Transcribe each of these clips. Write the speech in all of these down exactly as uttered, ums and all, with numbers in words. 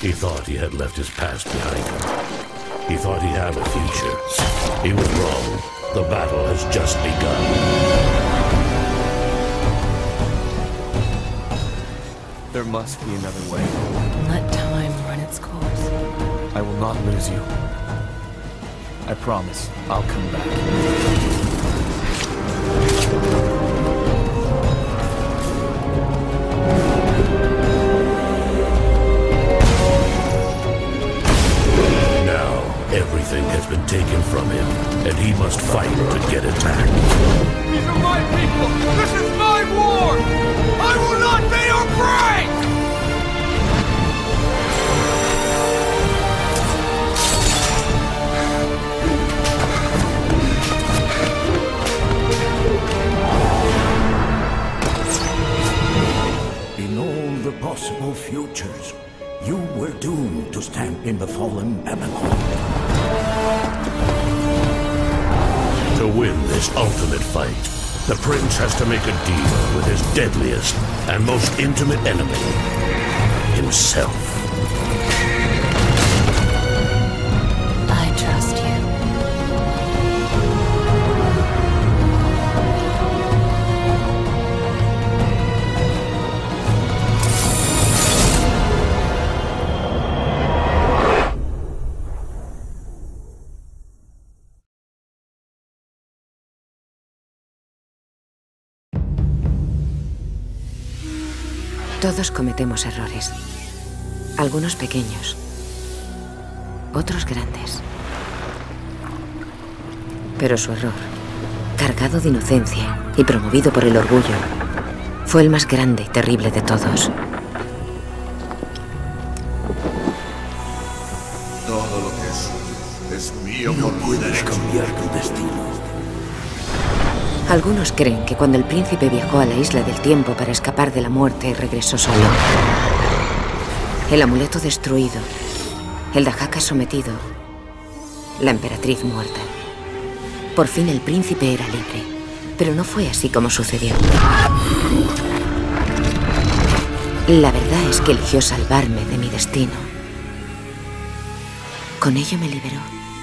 He thought he had left his past behind him. He thought he had a future. He was wrong. The battle has just begun. There must be another way. Let time run its course. I will not lose you. I promise I'll come back. Everything has been taken from him, and he must fight to get it back. These are my people! This is my war! I will not be your prey! In all the possible futures, you were doomed to stand in the fallen Babylon. To win this ultimate fight, the prince has to make a deal with his deadliest and most intimate enemy, himself. I trust you. Todos cometemos errores. Algunos pequeños. Otros grandes. Pero su error, cargado de inocencia y promovido por el orgullo, fue el más grande y terrible de todos. Todo lo que es, es mío. No puedes cambiar tu destino. Algunos creen que cuando el príncipe viajó a la Isla del Tiempo para escapar de la muerte, regresó solo. El amuleto destruido, el Dahaka sometido, la emperatriz muerta. Por fin el príncipe era libre, pero no fue así como sucedió. La verdad es que eligió salvarme de mi destino. Con ello me liberó.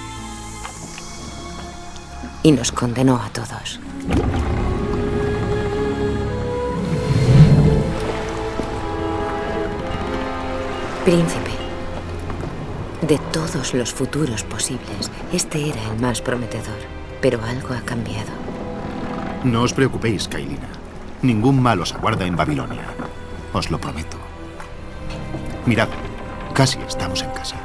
Y nos condenó a todos. Príncipe, de todos los futuros posibles, este era el más prometedor, pero algo ha cambiado. No os preocupéis, Kailina. Ningún mal os aguarda en Babilonia. Os lo prometo. Mirad, casi estamos en casa.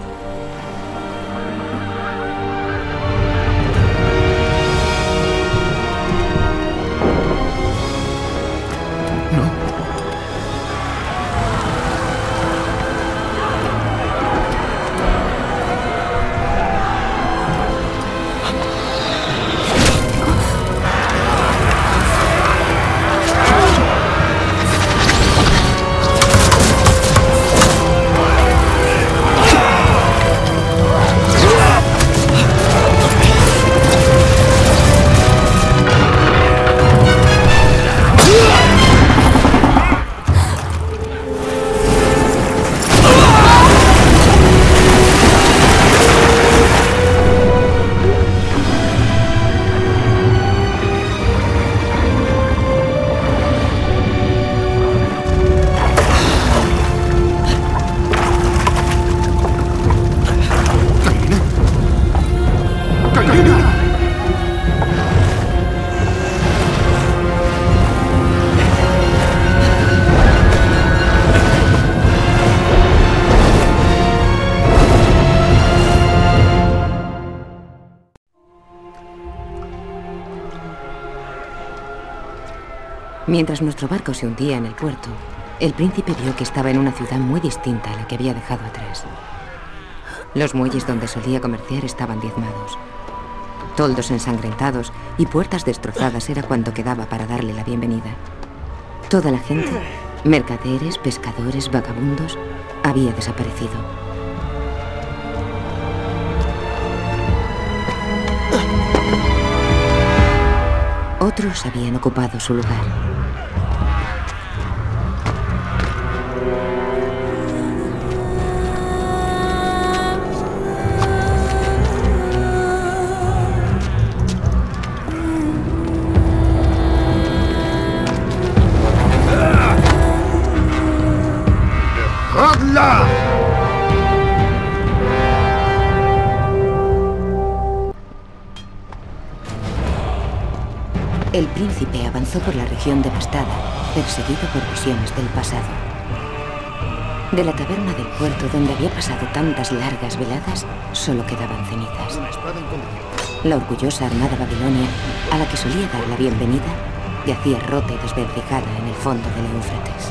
Mientras nuestro barco se hundía en el puerto, el príncipe vio que estaba en una ciudad muy distinta a la que había dejado atrás. Los muelles donde solía comerciar estaban diezmados. Toldos ensangrentados y puertas destrozadas era cuanto quedaba para darle la bienvenida. Toda la gente, mercaderes, pescadores, vagabundos, había desaparecido. Otros habían ocupado su lugar. ¡Dejadla! El príncipe avanzó por la región devastada, perseguido por visiones del pasado. De la taberna del puerto donde había pasado tantas largas veladas, solo quedaban cenizas. La orgullosa armada babilonia, a la que solía dar la bienvenida, yacía rota y desvencijada en el fondo del Éufrates.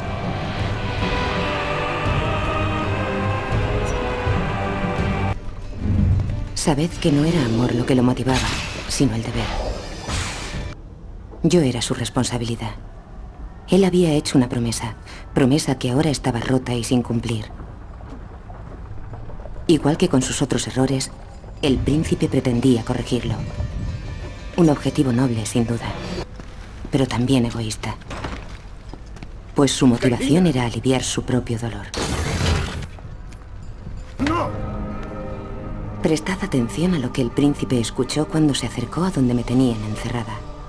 Sabed que no era amor lo que lo motivaba, sino el deber. Yo era su responsabilidad. Él había hecho una promesa, promesa que ahora estaba rota y sin cumplir. Igual que con sus otros errores, el príncipe pretendía corregirlo. Un objetivo noble, sin duda, pero también egoísta, pues su motivación era aliviar su propio dolor. ¡No! Prestad atención a lo que el príncipe escuchó cuando se acercó a donde me tenían encerrada.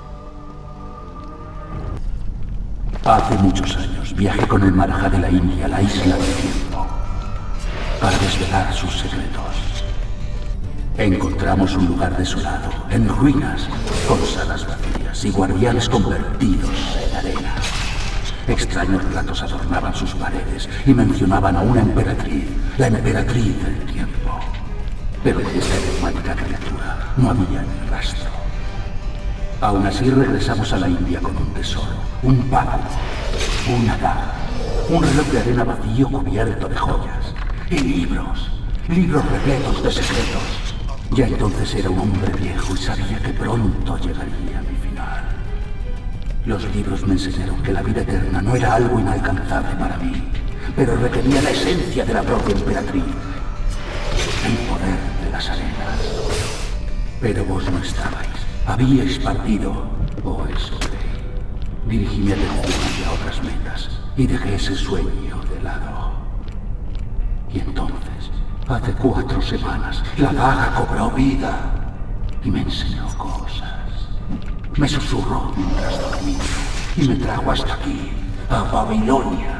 Hace muchos años viajé con el Maharaja de la India a la isla del tiempo para desvelar sus secretos. Encontramos un lugar desolado, en ruinas, con salas vacías y guardianes convertidos en arena. Extraños relatos adornaban sus paredes y mencionaban a una emperatriz, la emperatriz del tiempo. Pero de esta enigmática criatura no había ni rastro. Aún así regresamos a la India con un tesoro, un palo, una daga, un reloj de arena vacío cubierto de joyas y libros, libros repletos de secretos. Ya entonces era un hombre viejo y sabía que pronto llegaría mi final. Los libros me enseñaron que la vida eterna no era algo inalcanzable para mí, pero requería la esencia de la propia emperatriz, el poder de las arenas. Pero vos no estabais. Habíais partido, o eso creí. Dirigíme a Tejuana y a otras metas, y dejé ese sueño de lado. Y entonces, hace cuatro semanas, la daga cobró vida y me enseñó cosas. Me susurró mientras dormía y me trajo hasta aquí, a Babilonia.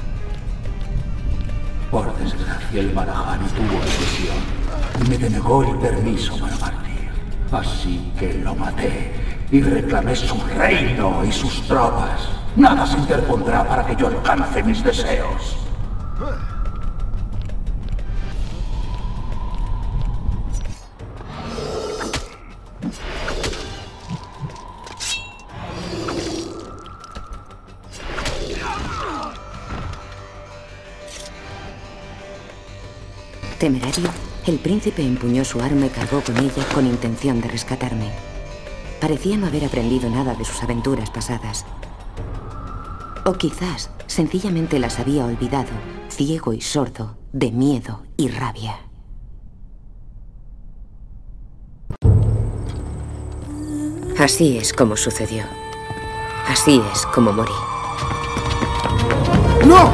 Por desgracia, el Maharaja no tuvo decisión y me denegó el permiso para partir. Así que lo maté y reclamé su reino y sus tropas. Nada se interpondrá para que yo alcance mis deseos. Temerario, el príncipe empuñó su arma y cargó con ella con intención de rescatarme. Parecía no haber aprendido nada de sus aventuras pasadas. O quizás sencillamente las había olvidado, ciego y sordo, de miedo y rabia. Así es como sucedió. Así es como morí. ¡No!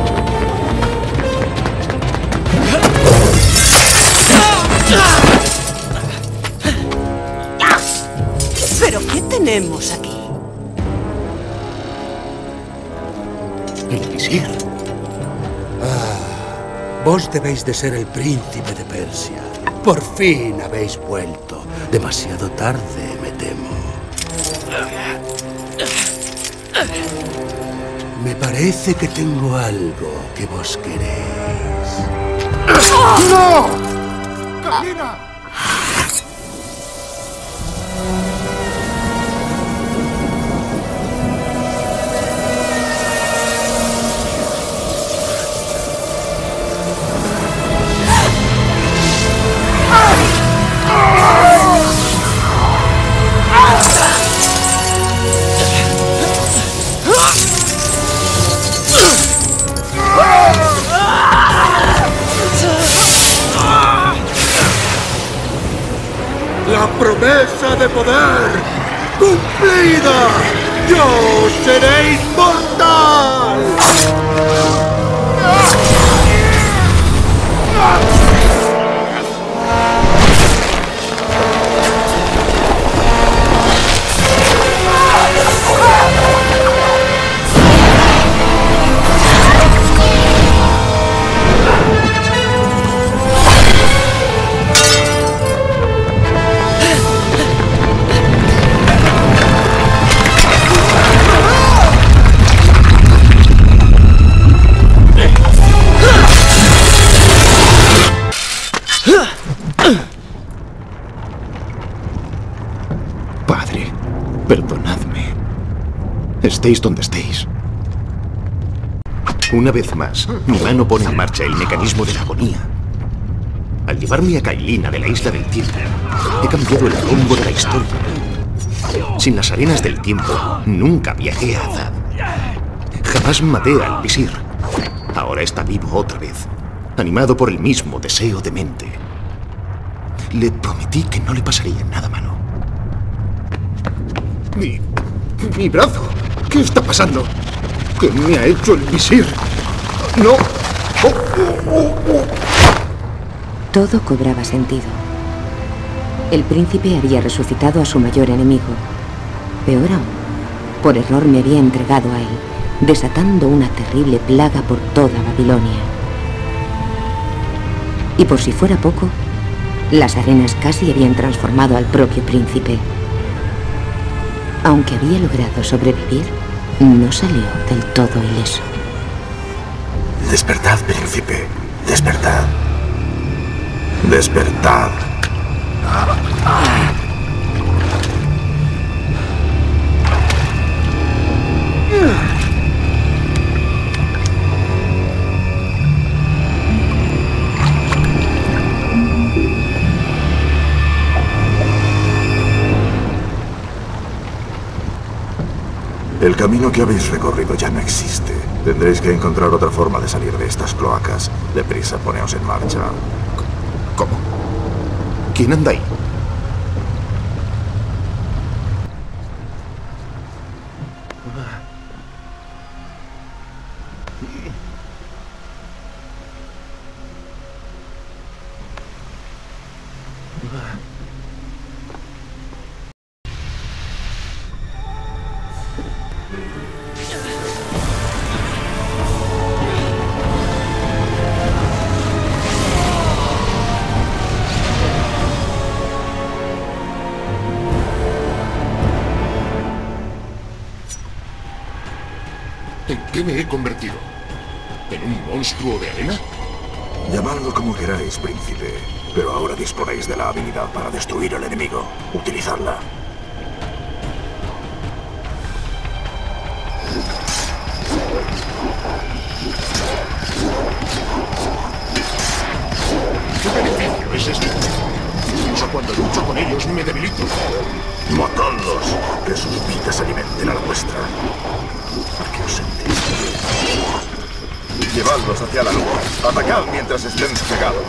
¿Pero qué tenemos aquí? El visir. Ah, vos debéis de ser el príncipe de Persia. Por fin habéis vuelto. Demasiado tarde, me temo. Me parece que tengo algo que vos queréis. ¡No! ¡Catrina! La promesa de poder cumplida. Yo seré inmortal. estéis donde estéis. Una vez más, mi mano pone en marcha el mecanismo de la agonía. Al llevarme a Kailina de la Isla del Tiempo, he cambiado el rumbo de la historia. Sin las arenas del tiempo, nunca viajé a Azad. Jamás maté al visir. Ahora está vivo otra vez, animado por el mismo deseo demente. Le prometí que no le pasaría nada malo. Mi... mi brazo. ¿Qué está pasando? ¿Qué me ha hecho el visir? ¡No! Oh, oh, oh, oh. Todo cobraba sentido. El príncipe había resucitado a su mayor enemigo. Peor aún, por error me había entregado a él, desatando una terrible plaga por toda Babilonia. Y por si fuera poco, las arenas casi habían transformado al propio príncipe. Aunque había logrado sobrevivir, no salió del todo ileso. Despertad, príncipe. Despertad. Despertad. El camino que habéis recorrido ya no existe. Tendréis que encontrar otra forma de salir de estas cloacas. Deprisa, poneos en marcha. ¿Cómo? ¿Quién anda ahí? ¿En qué me he convertido? ¿En un monstruo de arena? Llamadlo como queráis, príncipe. Pero ahora disponéis de la habilidad para destruir al enemigo. Utilizadla. ¿Qué beneficio es esto? Incluso cuando lucho con ellos me debilito. Matadlos, que sus vidas alimenten a la vuestra. ¿A qué os sentís? Llevadlos hacia la luz. Atacad mientras estén cegados.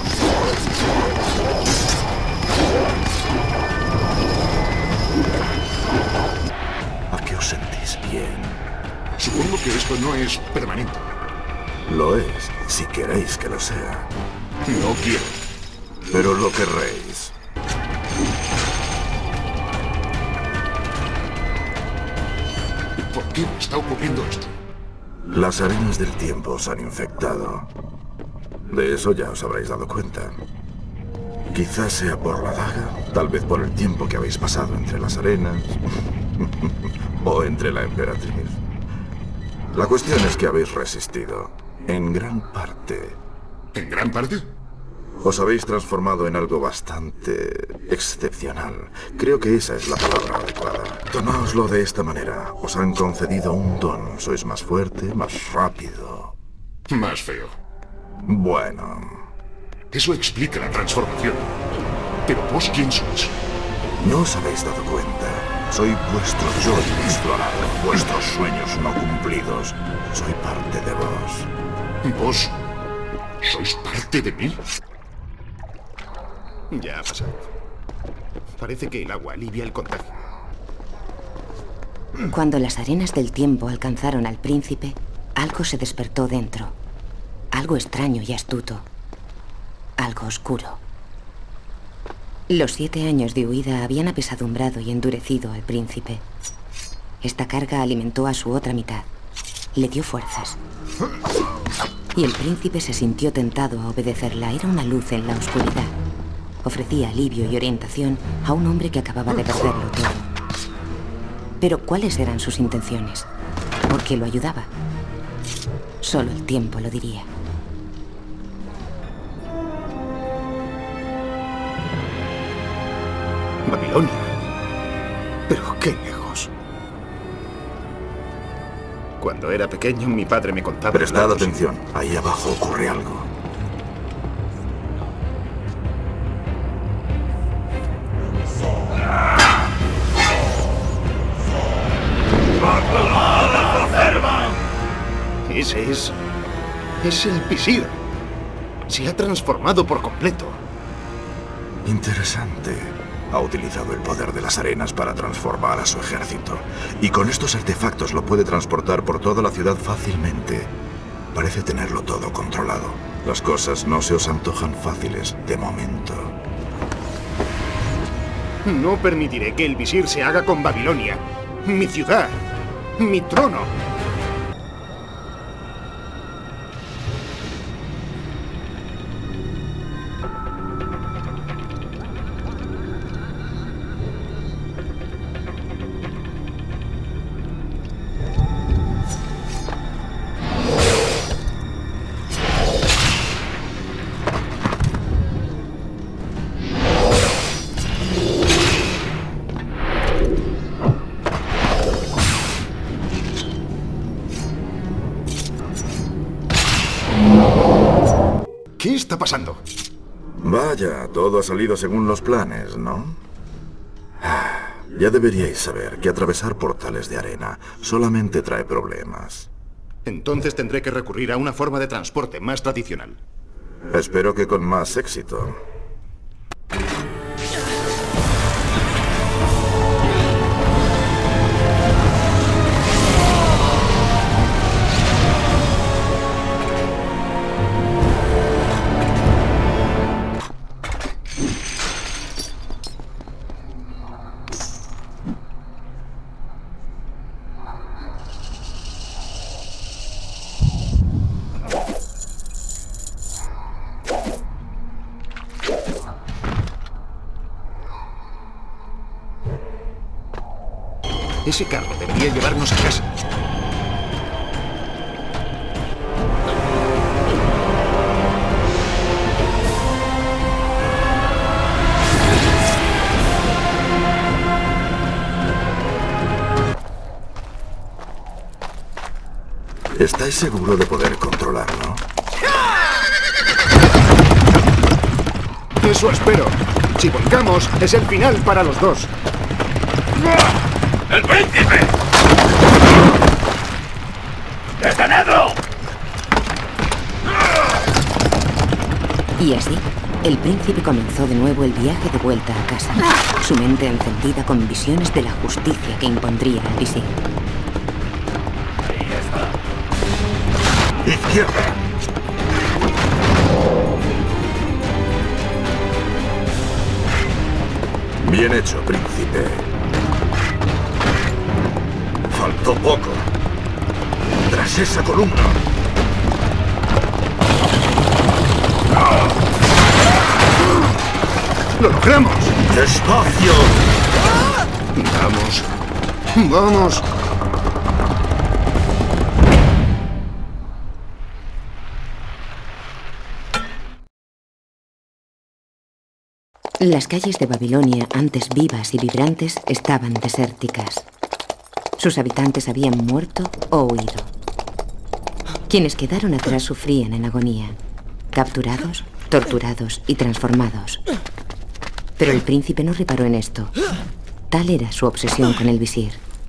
¿A qué os sentís bien? Supongo que esto no es permanente. Lo es, si queréis que lo sea. No quiero. Pero lo querréis. ¿Por qué me está ocurriendo esto? Las arenas del tiempo os han infectado. De eso ya os habréis dado cuenta. Quizás sea por la daga, tal vez por el tiempo que habéis pasado entre las arenas, o entre la emperatriz. La cuestión es que habéis resistido, en gran parte. ¿En gran parte? Os habéis transformado en algo bastante excepcional. Creo que esa es la palabra adecuada. Tomáoslo de esta manera. Os han concedido un don. Sois más fuerte, más rápido. Más feo. Bueno. Eso explica la transformación. Pero vos, ¿quién sois? No os habéis dado cuenta. Soy vuestro yo inexplorado. Vuestros sueños no cumplidos. Soy parte de vos. ¿Vos sois parte de mí? Ya ha pasado. Parece que el agua alivia el contagio. Cuando las arenas del tiempo alcanzaron al príncipe, algo se despertó dentro. Algo extraño y astuto. Algo oscuro. Los siete años de huida habían apesadumbrado y endurecido al príncipe. Esta carga alimentó a su otra mitad. Le dio fuerzas. Y el príncipe se sintió tentado a obedecerla. Era una luz en la oscuridad. Ofrecía alivio y orientación a un hombre que acababa de perderlo todo. Pero ¿cuáles eran sus intenciones? ¿Por qué lo ayudaba? Solo el tiempo lo diría. Babilonia. Pero qué lejos. Cuando era pequeño, mi padre me contaba... Prestad relatos. atención. Ahí abajo ocurre algo. Ese es... es el visir. Se ha transformado por completo. Interesante. Ha utilizado el poder de las arenas para transformar a su ejército. Y con estos artefactos lo puede transportar por toda la ciudad fácilmente. Parece tenerlo todo controlado. Las cosas no se os antojan fáciles de momento. No permitiré que el visir se haga con Babilonia. Mi ciudad. Mi trono. ¿Qué está pasando? Vaya, todo ha salido según los planes, ¿no? Ya deberíais saber que atravesar portales de arena solamente trae problemas. Entonces tendré que recurrir a una forma de transporte más tradicional. Espero que con más éxito. Ese carro debería llevarnos a casa. ¿Estáis seguro de poder controlarlo? Eso espero. Si volcamos, es el final para los dos. ¡El príncipe! ¡Detenedlo! Y así, el príncipe comenzó de nuevo el viaje de vuelta a casa, su mente encendida con visiones de la justicia que impondría el visir. ¡Izquierda! Bien hecho, príncipe. Faltó poco. Tras esa columna. ¡Lo logramos! ¡Despacio! Vamos. Vamos. Las calles de Babilonia, antes vivas y vibrantes, estaban desérticas. Sus habitantes habían muerto o huido. Quienes quedaron atrás sufrían en agonía, capturados, torturados y transformados. Pero el príncipe no reparó en esto. Tal era su obsesión con el visir.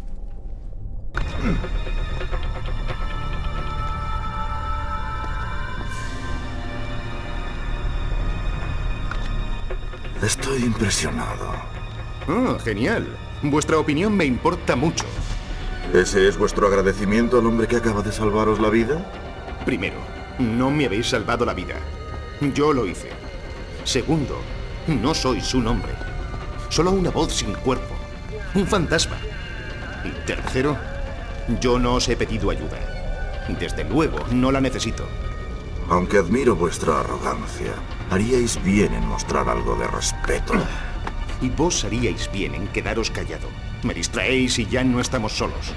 Estoy impresionado. Oh, genial. Vuestra opinión me importa mucho. ¿Ese es vuestro agradecimiento al hombre que acaba de salvaros la vida? Primero, no me habéis salvado la vida. Yo lo hice. Segundo, no sois un hombre. Solo una voz sin cuerpo. Un fantasma. Y tercero, yo no os he pedido ayuda. Desde luego, no la necesito. Aunque admiro vuestra arrogancia, haríais bien en mostrar algo de respeto. Y vos haríais bien en quedaros callado. Me distraéis y ya no estamos solos.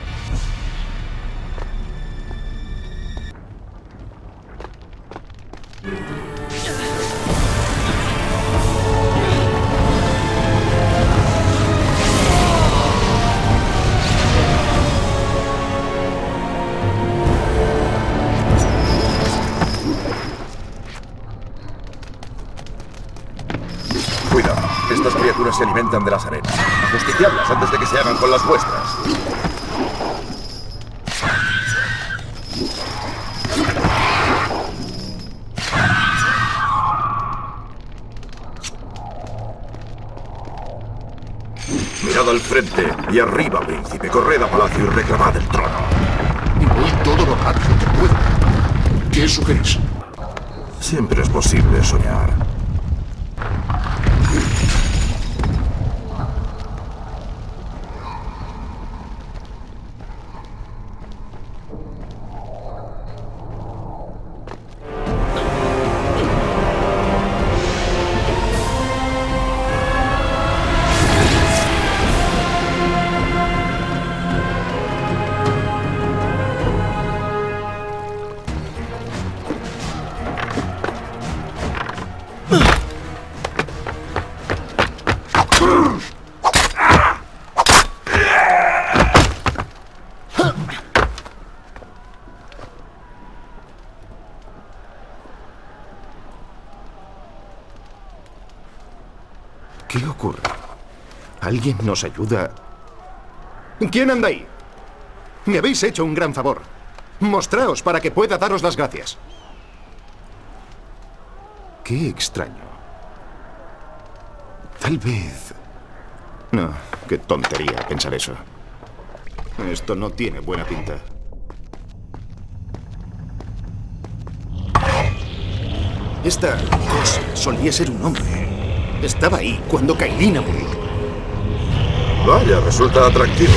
Cuidado, estas criaturas se alimentan de las arenas. Justiciadlas antes de que se hagan con las vuestras. Mirad al frente y arriba, príncipe. Corred a palacio y reclamad el trono. Y voy todo lo rápido que puedo. ¿Qué sugerís? Siempre es posible soñar. ¿Qué ocurre? ¿Alguien nos ayuda? ¿Quién anda ahí? Me habéis hecho un gran favor. Mostraos para que pueda daros las gracias. Qué extraño. Tal vez... No, qué tontería pensar eso. Esto no tiene buena pinta. Esta cosa solía ser un hombre. Estaba ahí cuando Cailina murió. Vaya, resulta atractivo.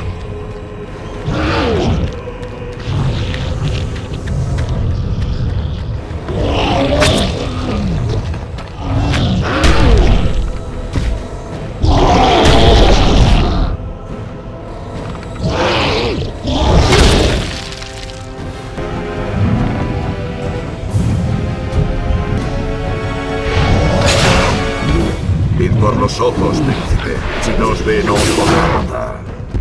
Id por los ojos, príncipe. Si no os ve, no os podrá matar.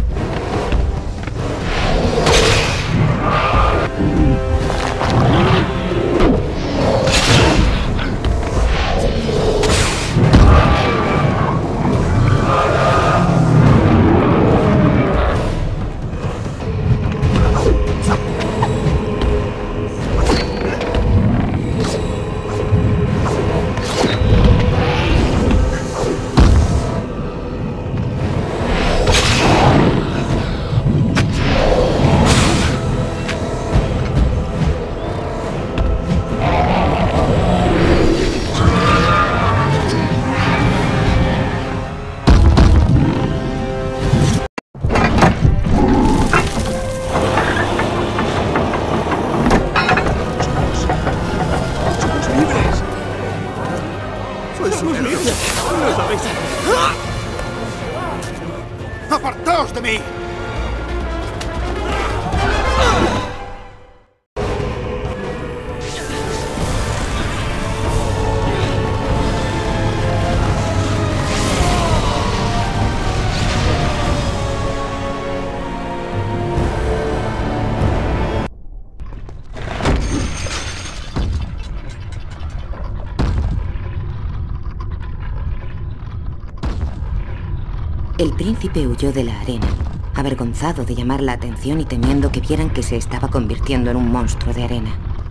¡Apartaos de mí! El príncipe huyó de la arena, avergonzado de llamar la atención y temiendo que vieran que se estaba convirtiendo en un monstruo de arena.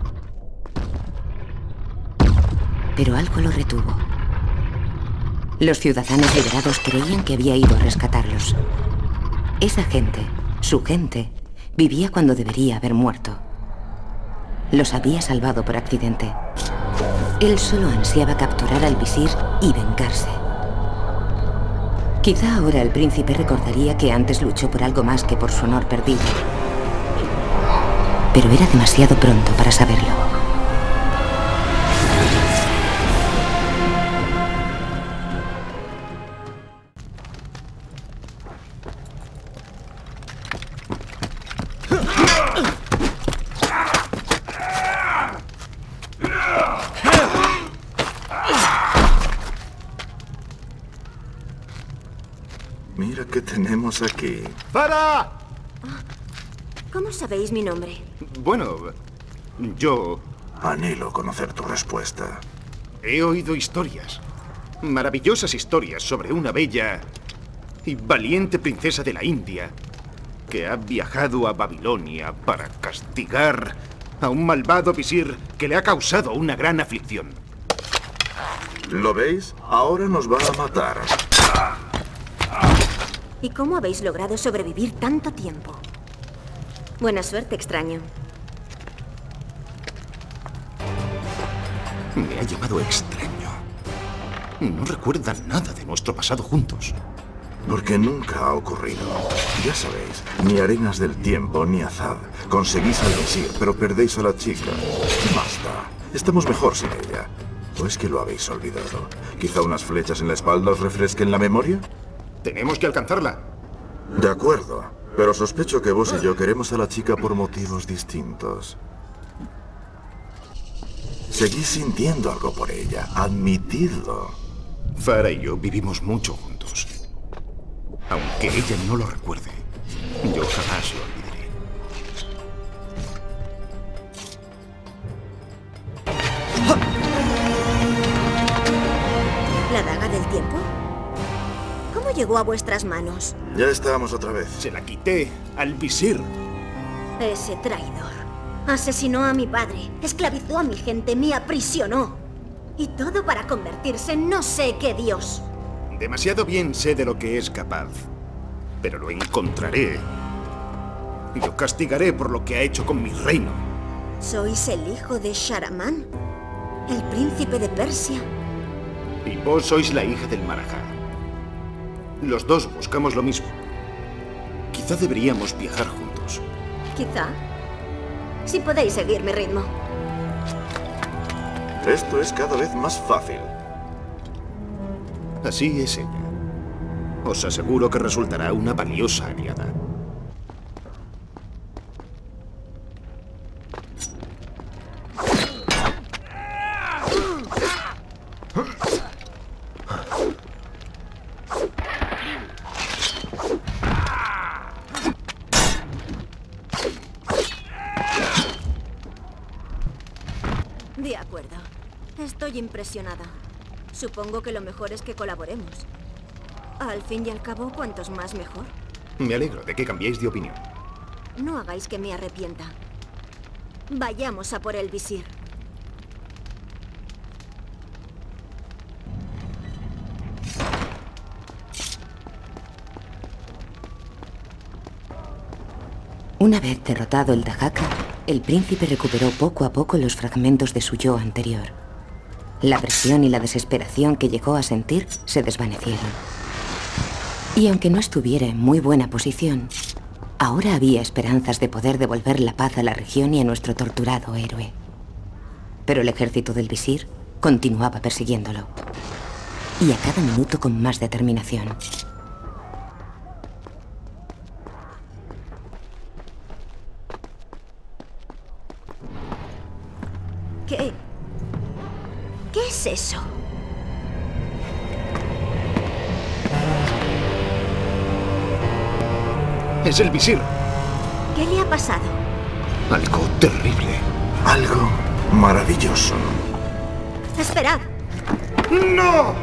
Pero algo lo retuvo. Los ciudadanos liberados creían que había ido a rescatarlos. Esa gente, su gente, vivía cuando debería haber muerto. Los había salvado por accidente. Él solo ansiaba capturar al visir y vengarse. Quizá ahora el príncipe recordaría que antes luchó por algo más que por su honor perdido. Pero era demasiado pronto para saberlo. Mira qué tenemos aquí. ¡Para! ¿Cómo sabéis mi nombre? Bueno, yo... Anhelo conocer tu respuesta. He oído historias. Maravillosas historias sobre una bella y valiente princesa de la India que ha viajado a Babilonia para castigar a un malvado visir que le ha causado una gran aflicción. ¿Lo veis? Ahora nos va a matar. ¿Y cómo habéis logrado sobrevivir tanto tiempo? Buena suerte, extraño. Me ha llamado extraño. No recuerda nada de nuestro pasado juntos. Porque nunca ha ocurrido. Ya sabéis, ni Arenas del Tiempo ni Azad. Conseguís al visir, pero perdéis a la chica. Basta. Estamos mejor sin ella. ¿O es que lo habéis olvidado? ¿Quizá unas flechas en la espalda os refresquen la memoria? Tenemos que alcanzarla. De acuerdo. Pero sospecho que vos y yo queremos a la chica por motivos distintos. Seguís sintiendo algo por ella. Admitidlo. Farah y yo vivimos mucho juntos. Aunque ella no lo recuerde, yo jamás lo olvidaré. ¿La daga del tiempo? ¿Cómo llegó a vuestras manos? Ya estamos otra vez. Se la quité al visir. Ese traidor asesinó a mi padre, esclavizó a mi gente, me aprisionó. Y todo para convertirse en no sé qué dios. Demasiado bien sé de lo que es capaz. Pero lo encontraré. Y lo castigaré por lo que ha hecho con mi reino. ¿Sois el hijo de Shahraman? ¿El príncipe de Persia? Y vos sois la hija del Marajá. Los dos buscamos lo mismo. Quizá deberíamos viajar juntos. Quizá. Si podéis seguir mi ritmo. Esto es cada vez más fácil. Así es ella. Os aseguro que resultará una valiosa aliada. De acuerdo. Estoy impresionada. Supongo que lo mejor es que colaboremos. Al fin y al cabo, cuantos más mejor. Me alegro de que cambiéis de opinión. No hagáis que me arrepienta. Vayamos a por el visir. Una vez derrotado el Dahaka, el príncipe recuperó poco a poco los fragmentos de su yo anterior. La presión y la desesperación que llegó a sentir se desvanecieron. Y aunque no estuviera en muy buena posición, ahora había esperanzas de poder devolver la paz a la región y a nuestro torturado héroe. Pero el ejército del visir continuaba persiguiéndolo. Y a cada minuto con más determinación. ¿Qué? ¿Qué es eso? Es el visir. ¿Qué le ha pasado? Algo terrible. Algo maravilloso. ¡Esperad! ¡No!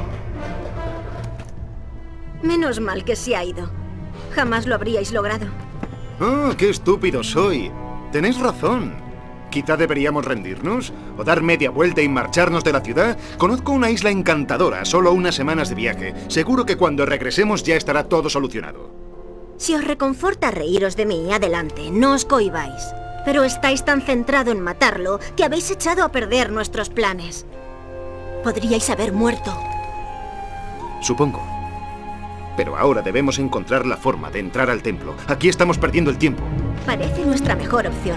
Menos mal que se ha ido. Jamás lo habríais logrado. ¡Oh, qué estúpido soy! Tenéis razón. Quizá deberíamos rendirnos, o dar media vuelta y marcharnos de la ciudad. Conozco una isla encantadora, solo unas semanas de viaje. Seguro que cuando regresemos ya estará todo solucionado. Si os reconforta reíros de mí, adelante, no os cohibáis. Pero estáis tan centrado en matarlo que habéis echado a perder nuestros planes. Podríais haber muerto. Supongo. Pero ahora debemos encontrar la forma de entrar al templo. Aquí estamos perdiendo el tiempo. Parece nuestra mejor opción.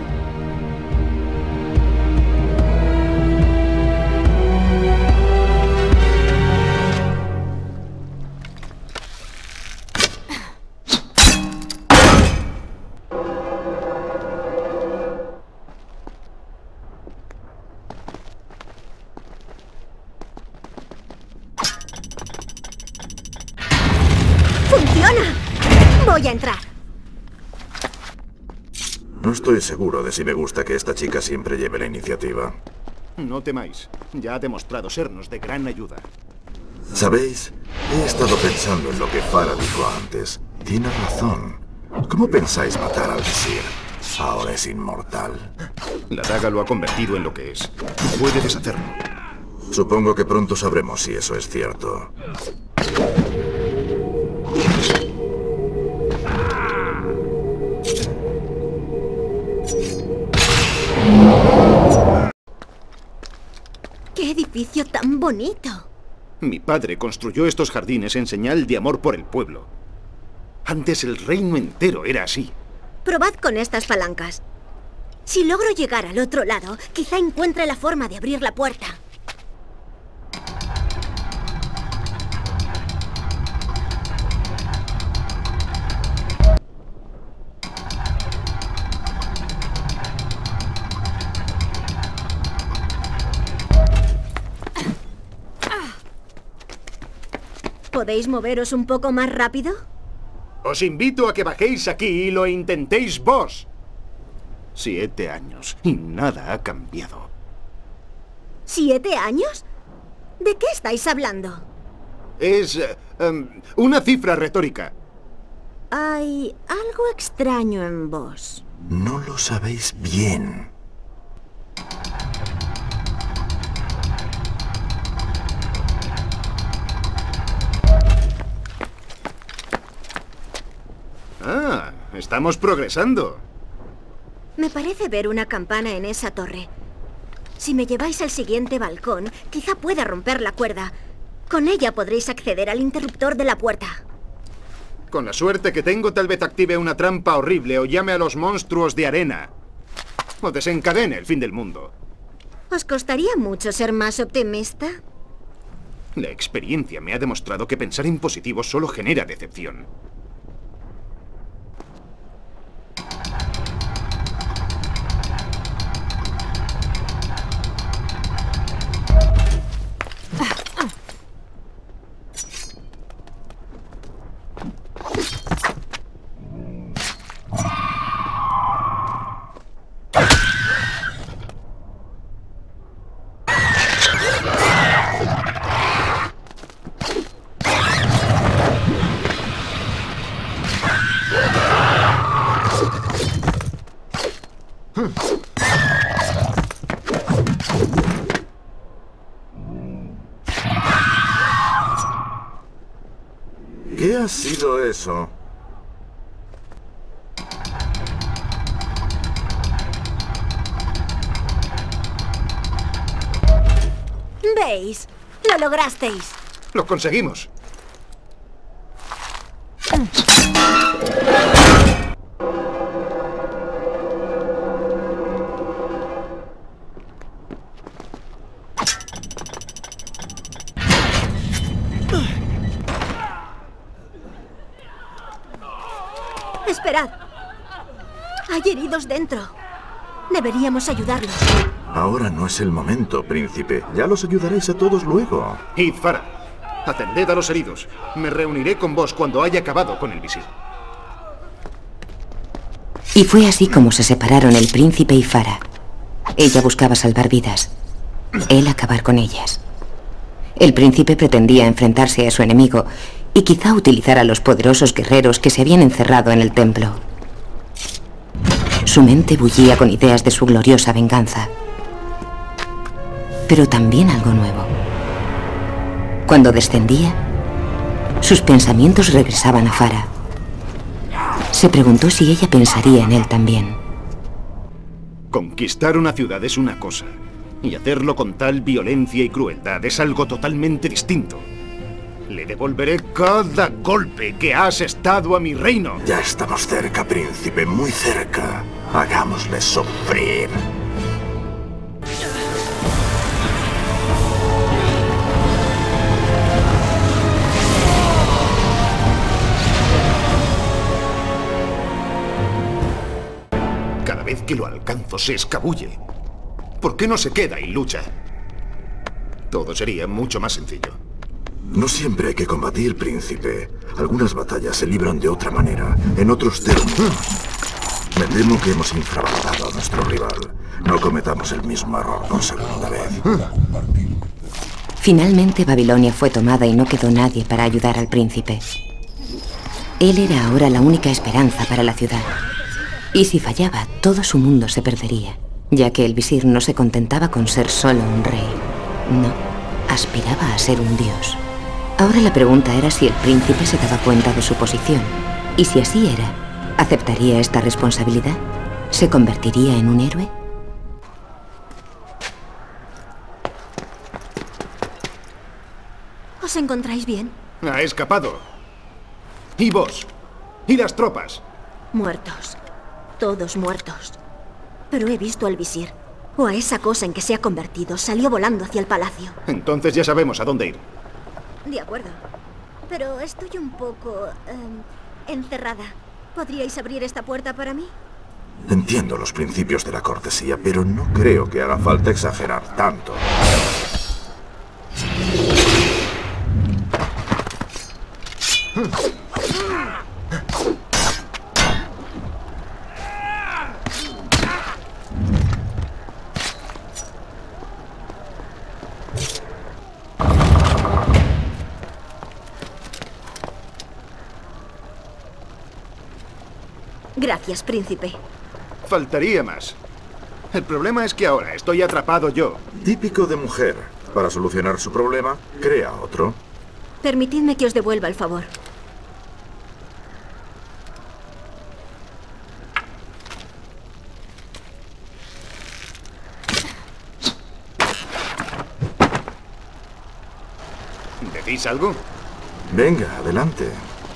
¡Funciona! Voy a entrar. No estoy seguro de si me gusta que esta chica siempre lleve la iniciativa. No temáis. Ya ha demostrado sernos de gran ayuda. ¿Sabéis? He estado pensando en lo que Farah dijo antes. Tiene razón. ¿Cómo pensáis matar al visir? Ahora es inmortal. La daga lo ha convertido en lo que es. Puede deshacerlo. Supongo que pronto sabremos si eso es cierto. ¡Qué edificio tan bonito! Mi padre construyó estos jardines en señal de amor por el pueblo. Antes el reino entero era así. Probad con estas palancas. Si logro llegar al otro lado, quizá encuentre la forma de abrir la puerta. ¿Podéis moveros un poco más rápido? Os invito a que bajéis aquí y lo intentéis vos. Siete años y nada ha cambiado. ¿Siete años? ¿De qué estáis hablando? Es uh, um, una cifra retórica. Hay algo extraño en vos. No lo sabéis bien. Ah, estamos progresando. Me parece ver una campana en esa torre. Si me lleváis al siguiente balcón, quizá pueda romper la cuerda. Con ella podréis acceder al interruptor de la puerta. Con la suerte que tengo, tal vez active una trampa horrible o llame a los monstruos de arena. O desencadene el fin del mundo. ¿Os costaría mucho ser más optimista? La experiencia me ha demostrado que pensar en positivo solo genera decepción. ¿Qué ha sido eso? ¿Veis? ¡Lo lograsteis! ¡Lo conseguimos! ¡Esperad! Hay heridos dentro. Deberíamos ayudarlos. Ahora no es el momento, príncipe. Ya los ayudaréis a todos luego. Id, Farah. Atended a los heridos. Me reuniré con vos cuando haya acabado con el visir. Y fue así como se separaron el príncipe y Farah. Ella buscaba salvar vidas. Él acabar con ellas. El príncipe pretendía enfrentarse a su enemigo y quizá utilizar a los poderosos guerreros que se habían encerrado en el templo. Su mente bullía con ideas de su gloriosa venganza. Pero también algo nuevo. Cuando descendía, sus pensamientos regresaban a Farah. Se preguntó si ella pensaría en él también. Conquistar una ciudad es una cosa, y hacerlo con tal violencia y crueldad es algo totalmente distinto. Le devolveré cada golpe que has estado a mi reino. Ya estamos cerca, príncipe, muy cerca. Hagámosle sufrir. Cada vez que lo alcanzo se escabulle. ¿Por qué no se queda y lucha? Todo sería mucho más sencillo. No siempre hay que combatir, príncipe. Algunas batallas se libran de otra manera, en otros términos. Me temo que hemos infravalorado a nuestro rival. No cometamos el mismo error por segunda vez. Finalmente Babilonia fue tomada y no quedó nadie para ayudar al príncipe. Él era ahora la única esperanza para la ciudad. Y si fallaba, todo su mundo se perdería, ya que el visir no se contentaba con ser solo un rey. No, aspiraba a ser un dios. Ahora la pregunta era si el príncipe se daba cuenta de su posición. Y si así era, ¿aceptaría esta responsabilidad? ¿Se convertiría en un héroe? ¿Os encontráis bien? Ha escapado. ¿Y vos? ¿Y las tropas? Muertos. Todos muertos. Pero he visto al visir, o a esa cosa en que se ha convertido. Salió volando hacia el palacio. Entonces ya sabemos a dónde ir. De acuerdo. Pero estoy un poco... Eh, encerrada. ¿Podríais abrir esta puerta para mí? Entiendo los principios de la cortesía, pero no creo que haga falta exagerar tanto. Gracias, príncipe. Faltaría más. El problema es que ahora estoy atrapado yo. Típico de mujer. Para solucionar su problema, crea otro. Permitidme que os devuelva el favor. ¿Decís algo? Venga, adelante.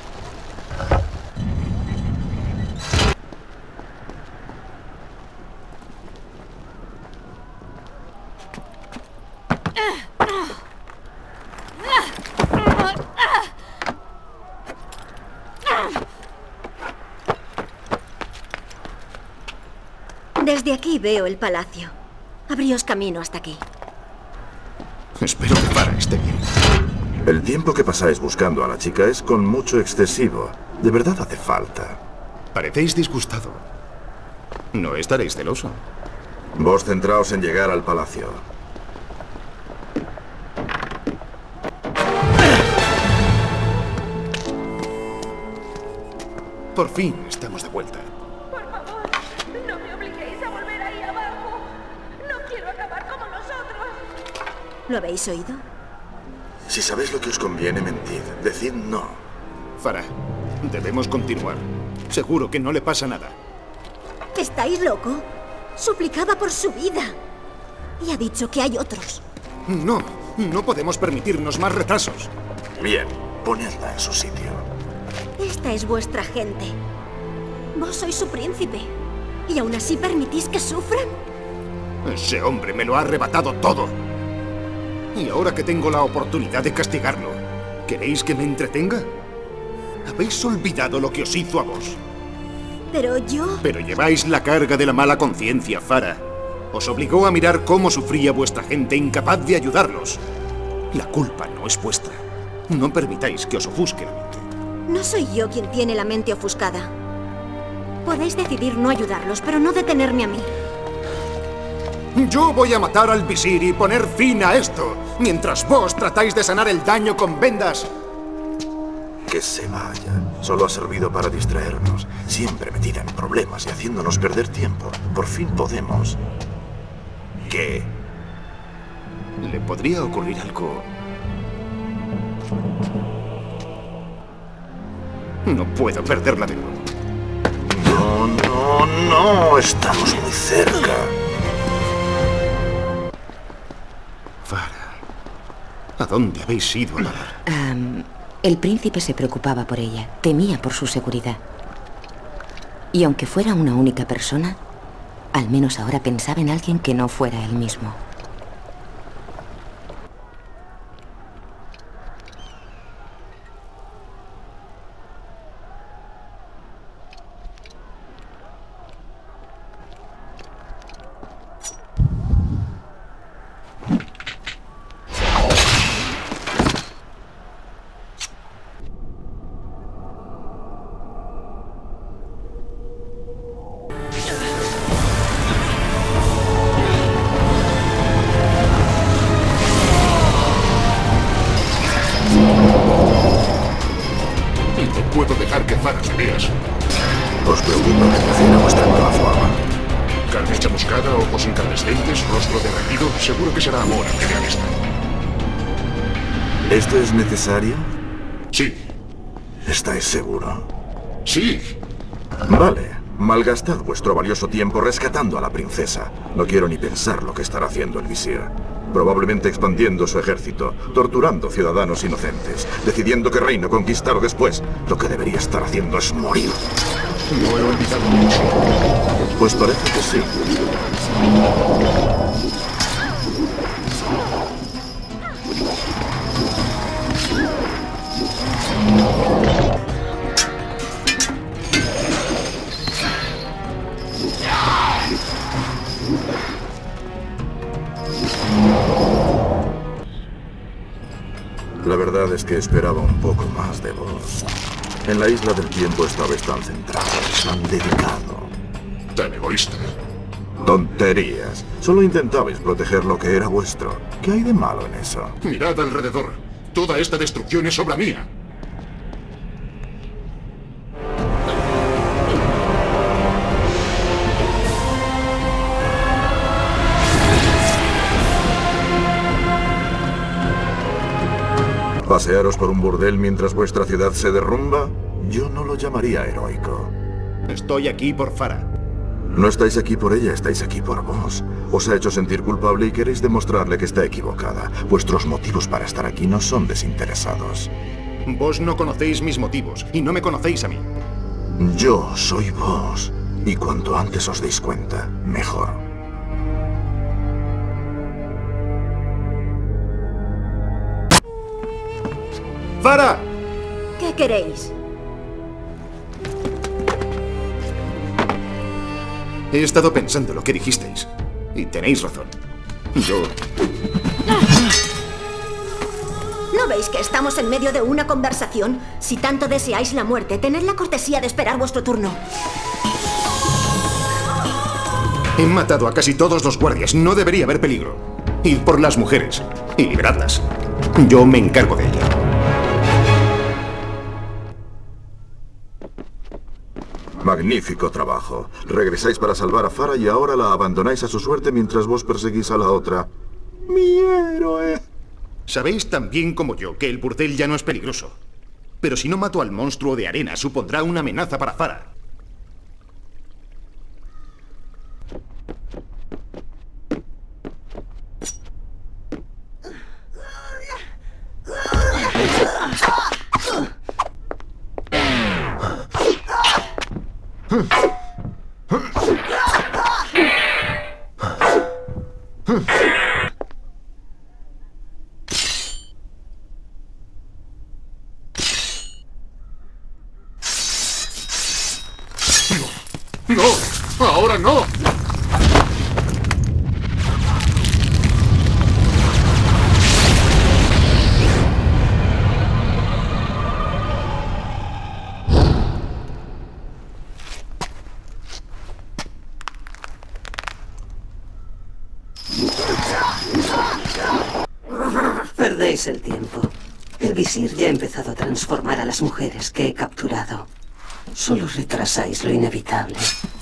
Desde aquí veo el palacio. Abríos camino hasta aquí. Espero que Farah esté bien. El tiempo que pasáis buscando a la chica es con mucho excesivo. De verdad hace falta. Parecéis disgustado. No estaréis celoso. Vos centraos en llegar al palacio. Por fin estamos de vuelta. Por favor, no me obliguéis a volver ahí abajo. No quiero acabar como nosotros. ¿Lo habéis oído? Si sabéis lo que os conviene, mentid. Decid no. Farah, debemos continuar. Seguro que no le pasa nada. ¿Estáis loco? Suplicaba por su vida. Y ha dicho que hay otros. No, no podemos permitirnos más retrasos. Bien, ponedla en su sitio. Esta es vuestra gente. Vos sois su príncipe. ¿Y aún así permitís que sufran? Ese hombre me lo ha arrebatado todo. Y ahora que tengo la oportunidad de castigarlo, ¿queréis que me entretenga? Habéis olvidado lo que os hizo a vos. Pero yo... Pero lleváis la carga de la mala conciencia, Farah. Os obligó a mirar cómo sufría vuestra gente incapaz de ayudarlos. La culpa no es vuestra. No permitáis que os ofusque la mente. No soy yo quien tiene la mente ofuscada. Podéis decidir no ayudarlos, pero no detenerme a mí. Yo voy a matar al visir y poner fin a esto, mientras vos tratáis de sanar el daño con vendas. Que se vaya. Solo ha servido para distraernos. Siempre metida en problemas y haciéndonos perder tiempo. Por fin podemos... ¿Qué? Le podría ocurrir algo... No puedo perderla de nuevo. No, no, no. Estamos muy cerca. Farah, ¿a dónde habéis ido a parar? Um, el príncipe se preocupaba por ella, temía por su seguridad. Y aunque fuera una única persona, al menos ahora pensaba en alguien que no fuera él mismo. Farah, ¿sabías? ¿Os preocupa que prefiera vuestra nueva forma? Carne chamuscada, ojos incandescentes, rostro derretido. Seguro que será amor al que vean esto. ¿Esto es necesario? Sí. ¿Estáis seguro? Sí. Vale. Malgastad vuestro valioso tiempo rescatando a la princesa. No quiero ni pensar lo que estará haciendo el visir. Probablemente expandiendo su ejército, torturando ciudadanos inocentes, decidiendo qué reino conquistar después. Lo que debería estar haciendo es morir. No he olvidado mucho. Pues parece que sí. La verdad es que esperaba un poco más de vos. En la isla del tiempo estabais tan centrado, tan dedicado. Tan egoísta. Tonterías. Solo intentabais proteger lo que era vuestro. ¿Qué hay de malo en eso? Mirad alrededor. Toda esta destrucción es obra mía. ¿Pasearos por un burdel mientras vuestra ciudad se derrumba? Yo no lo llamaría heroico. Estoy aquí por Farah. No estáis aquí por ella, estáis aquí por vos. Os ha hecho sentir culpable y queréis demostrarle que está equivocada. Vuestros motivos para estar aquí no son desinteresados. Vos no conocéis mis motivos y no me conocéis a mí. Yo soy vos. Y cuanto antes os deis cuenta, mejor. ¡Farah! ¿Qué queréis? He estado pensando lo que dijisteis. Y tenéis razón. Yo... ¿No veis que estamos en medio de una conversación? Si tanto deseáis la muerte, tened la cortesía de esperar vuestro turno. He matado a casi todos los guardias. No debería haber peligro. Id por las mujeres y liberadlas. Yo me encargo de ella. Magnífico trabajo. Regresáis para salvar a Farah y ahora la abandonáis a su suerte mientras vos perseguís a la otra. ¡Mi héroe! Sabéis tan bien como yo que el burdel ya no es peligroso. Pero si no mato al monstruo de arena, supondrá una amenaza para Farah. ¡No! ¡Ahora no! Perdéis el tiempo. El visir ya ha empezado a transformar a las mujeres que he capturado. Solo retrasáis lo inevitable.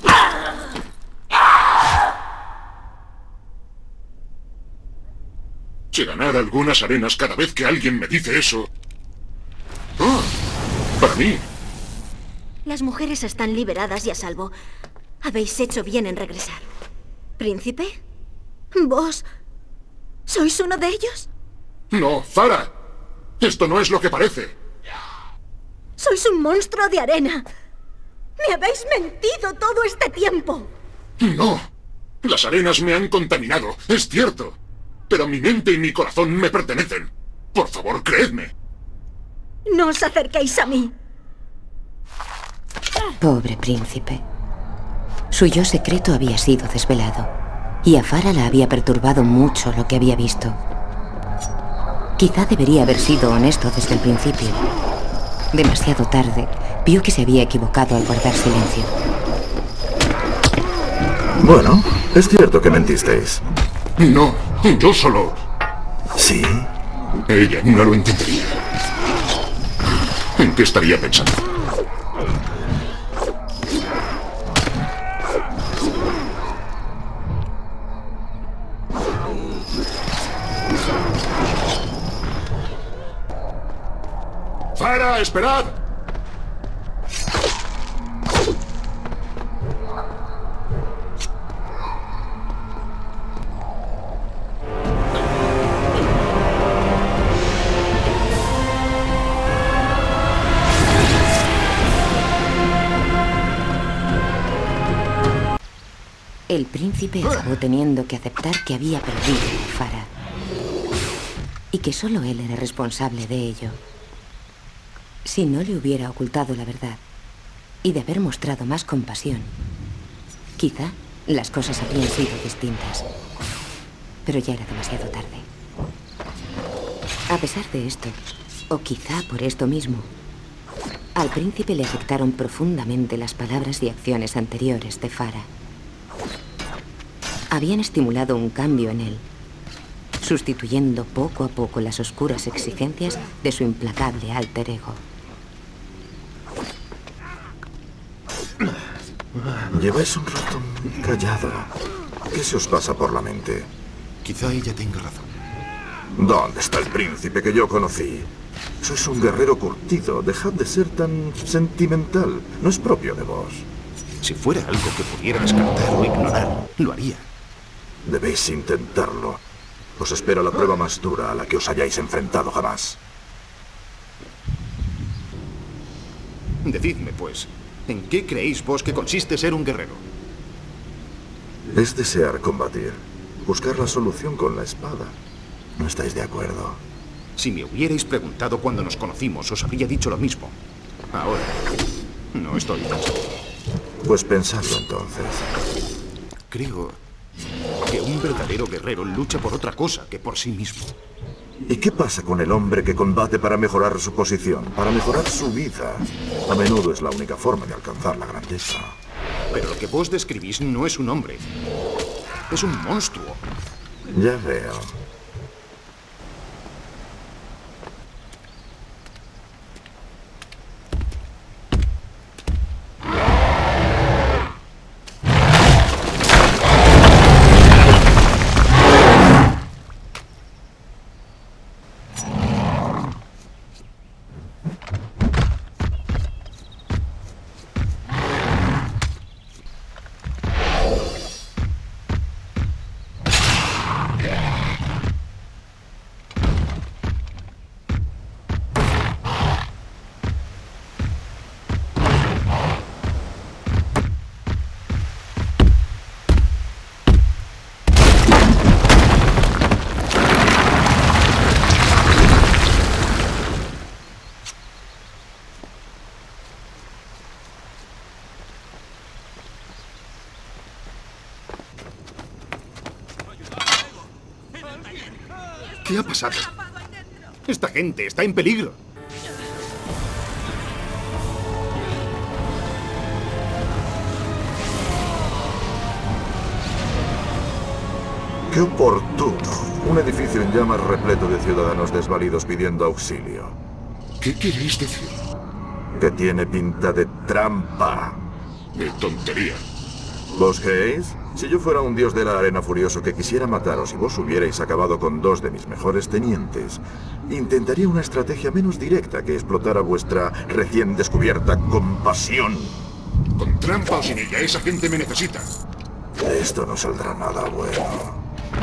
Si ganar algunas arenas cada vez que alguien me dice eso... ¡Ah! Para mí. Las mujeres están liberadas y a salvo. Habéis hecho bien en regresar. ¿Príncipe? ¿Vos sois uno de ellos? No, Farah. Esto no es lo que parece. ¡Sois un monstruo de arena! ¡Me habéis mentido todo este tiempo! No. Las arenas me han contaminado, es cierto. Pero mi mente y mi corazón me pertenecen. Por favor, creedme. No os acerquéis a mí. Pobre príncipe. Su yo secreto había sido desvelado. Y a Farah la había perturbado mucho lo que había visto. Quizá debería haber sido honesto desde el principio. Demasiado tarde, vio que se había equivocado al guardar silencio. Bueno, es cierto que mentisteis. No, yo solo... ¿Sí? Ella no lo entendería. ¿En qué estaría pensando? ¡Para! ¡Esperad! El príncipe acabó teniendo que aceptar que había perdido a Farah y que solo él era responsable de ello. Si no le hubiera ocultado la verdad y de haber mostrado más compasión, quizá las cosas habrían sido distintas. Pero ya era demasiado tarde. A pesar de esto, o quizá por esto mismo, al príncipe le afectaron profundamente las palabras y acciones anteriores de Farah. Habían estimulado un cambio en él, sustituyendo poco a poco las oscuras exigencias de su implacable alter ego. Lleváis un rato muy callado. ¿Qué se os pasa por la mente? Quizá ella tenga razón. ¿Dónde está el príncipe que yo conocí? Sois un guerrero curtido. Dejad de ser tan sentimental. No es propio de vos. Si fuera algo que pudiera descartar o ignorar, lo haría. Debéis intentarlo. Os espera la prueba más dura a la que os hayáis enfrentado jamás. Decidme, pues, ¿en qué creéis vos que consiste ser un guerrero? Es desear combatir. Buscar la solución con la espada. ¿No estáis de acuerdo? Si me hubierais preguntado cuando nos conocimos, os habría dicho lo mismo. Ahora, no estoy tan seguro. Pues pensadlo entonces. Creo que un verdadero guerrero lucha por otra cosa que por sí mismo. ¿Y qué pasa con el hombre que combate para mejorar su posición, para mejorar su vida? A menudo es la única forma de alcanzar la grandeza. Pero lo que vos describís no es un hombre. Es un monstruo. Ya veo. ¿Qué ha pasado? Esta gente está en peligro. ¡Qué oportuno! Un edificio en llamas repleto de ciudadanos desvalidos pidiendo auxilio. ¿Qué queréis decir? Que tiene pinta de trampa. De tontería. ¿Vos creéis? Si yo fuera un dios de la arena furioso que quisiera mataros y vos hubierais acabado con dos de mis mejores tenientes, intentaría una estrategia menos directa que explotar a vuestra recién descubierta compasión. Con trampa o sin ella, esa gente me necesita. De esto no saldrá nada bueno.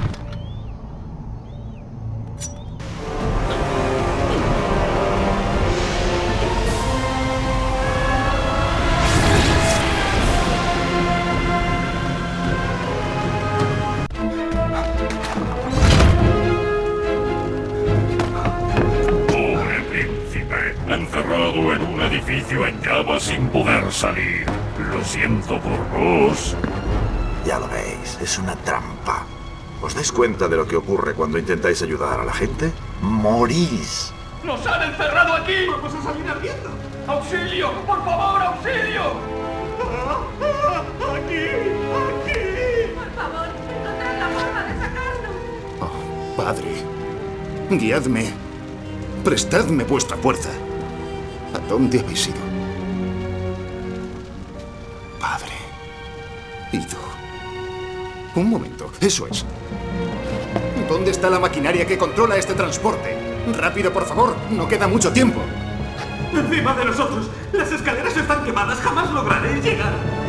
Encerrado en un edificio en llamas sin poder salir. Lo siento por vos. Ya lo veis, es una trampa. ¿Os dais cuenta de lo que ocurre cuando intentáis ayudar a la gente? ¡Morís! ¡Nos han encerrado aquí! ¡Vamos a salir ardiendo! ¡Auxilio! ¡Por favor, auxilio! ¡Aquí! ¡Aquí! Por favor, encontrad la forma de sacarnos. Oh, Padre, guiadme. Prestadme vuestra fuerza. ¿A dónde habéis ido? Padre. Ido. Un momento, eso es. ¿Dónde está la maquinaria que controla este transporte? Rápido, por favor, no queda mucho tiempo. ¡Encima de nosotros! ¡Las escaleras están quemadas! ¡Jamás lograré llegar!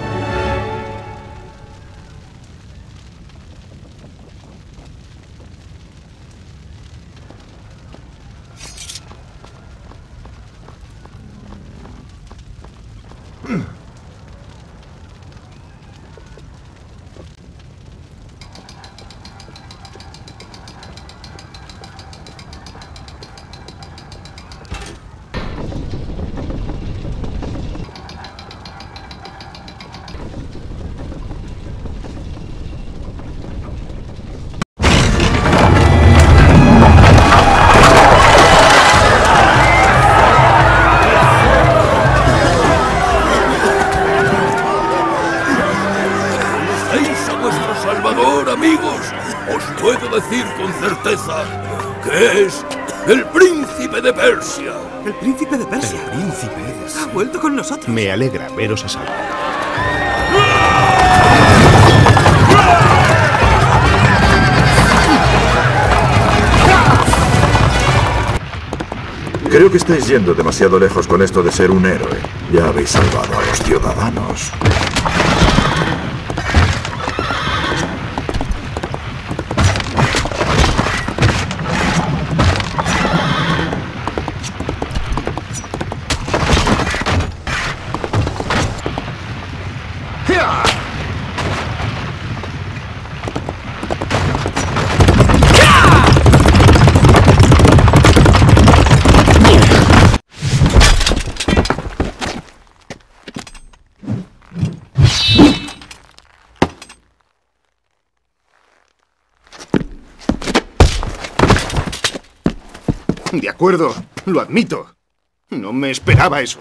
¿Qué es? ¡El príncipe de Persia! ¿El príncipe de Persia? El príncipe de Persia. Ha vuelto con nosotros. Me alegra veros a salvo. Creo que estáis yendo demasiado lejos con esto de ser un héroe. Ya habéis salvado a los ciudadanos. De acuerdo, lo admito. No me esperaba eso.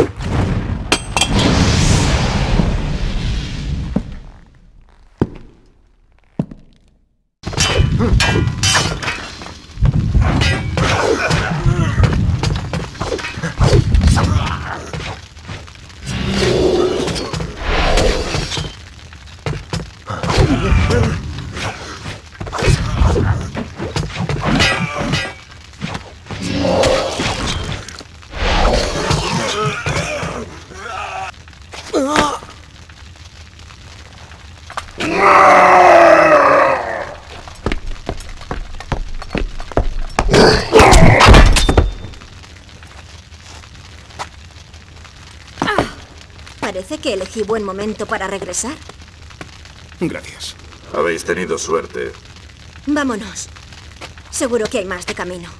Parece que elegí buen momento para regresar. Gracias. Habéis tenido suerte. Vámonos. Seguro que hay más de camino.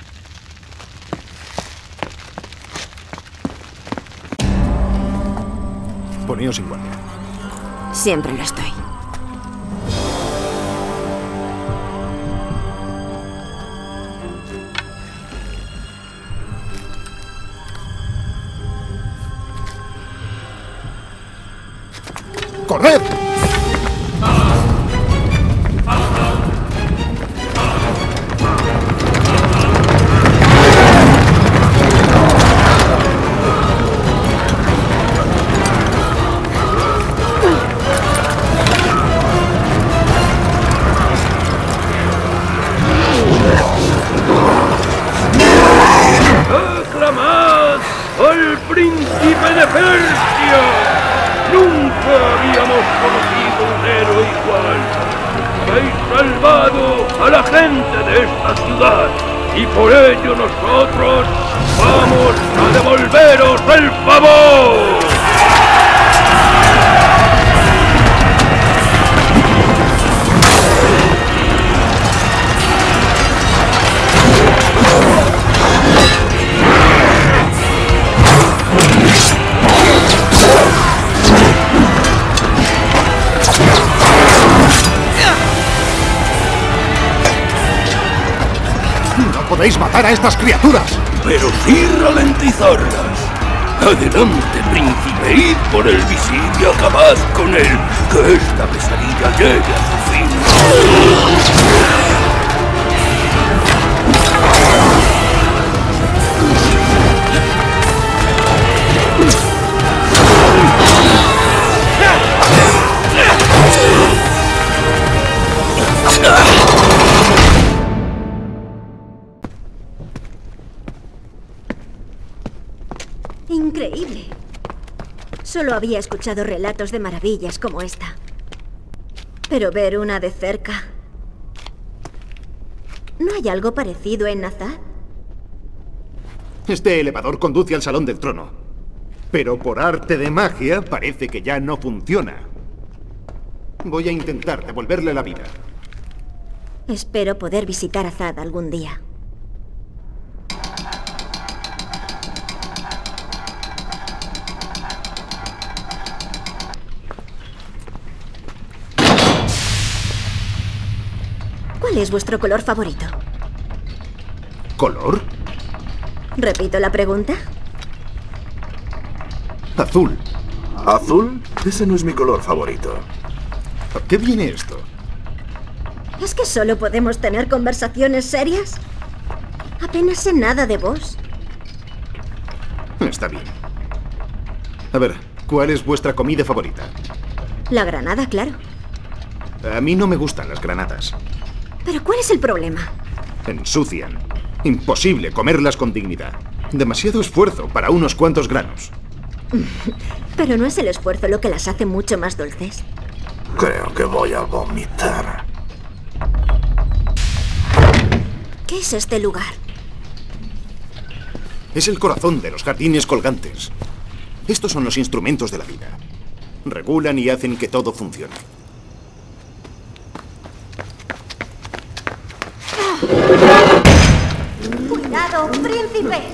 Poneos en guardia. Siempre lo estoy. ¡Corred! ¡Aclamad al príncipe de Persia! ¡Nunca habíamos conocido un héroe igual! ¡Habéis salvado a la gente de esta ciudad! Y por ello nosotros vamos a devolveros el favor. ¡Podéis matar a estas criaturas! Pero sí ralentizarlas. Adelante, príncipe, id por el visir y acabad con él, que esta pesadilla llegue a su fin. Increíble. Solo había escuchado relatos de maravillas como esta. Pero ver una de cerca... ¿No hay algo parecido en Nazad? Este elevador conduce al Salón del Trono. Pero por arte de magia parece que ya no funciona. Voy a intentar devolverle la vida. Espero poder visitar Azad algún día. ¿Cuál es vuestro color favorito? ¿Color? ¿Repito la pregunta? Azul. ¿Azul? Ese no es mi color favorito. ¿A qué viene esto? ¿Es que solo podemos tener conversaciones serias? Apenas sé nada de vos. Está bien. A ver, ¿cuál es vuestra comida favorita? La granada, claro. A mí no me gustan las granadas. ¿Pero cuál es el problema? Ensucian. Imposible comerlas con dignidad. Demasiado esfuerzo para unos cuantos granos. Pero no es el esfuerzo lo que las hace mucho más dulces. Creo que voy a vomitar. ¿Qué es este lugar? Es el corazón de los jardines colgantes. Estos son los instrumentos de la vida. Regulan y hacen que todo funcione. ¡Cuidado, príncipes!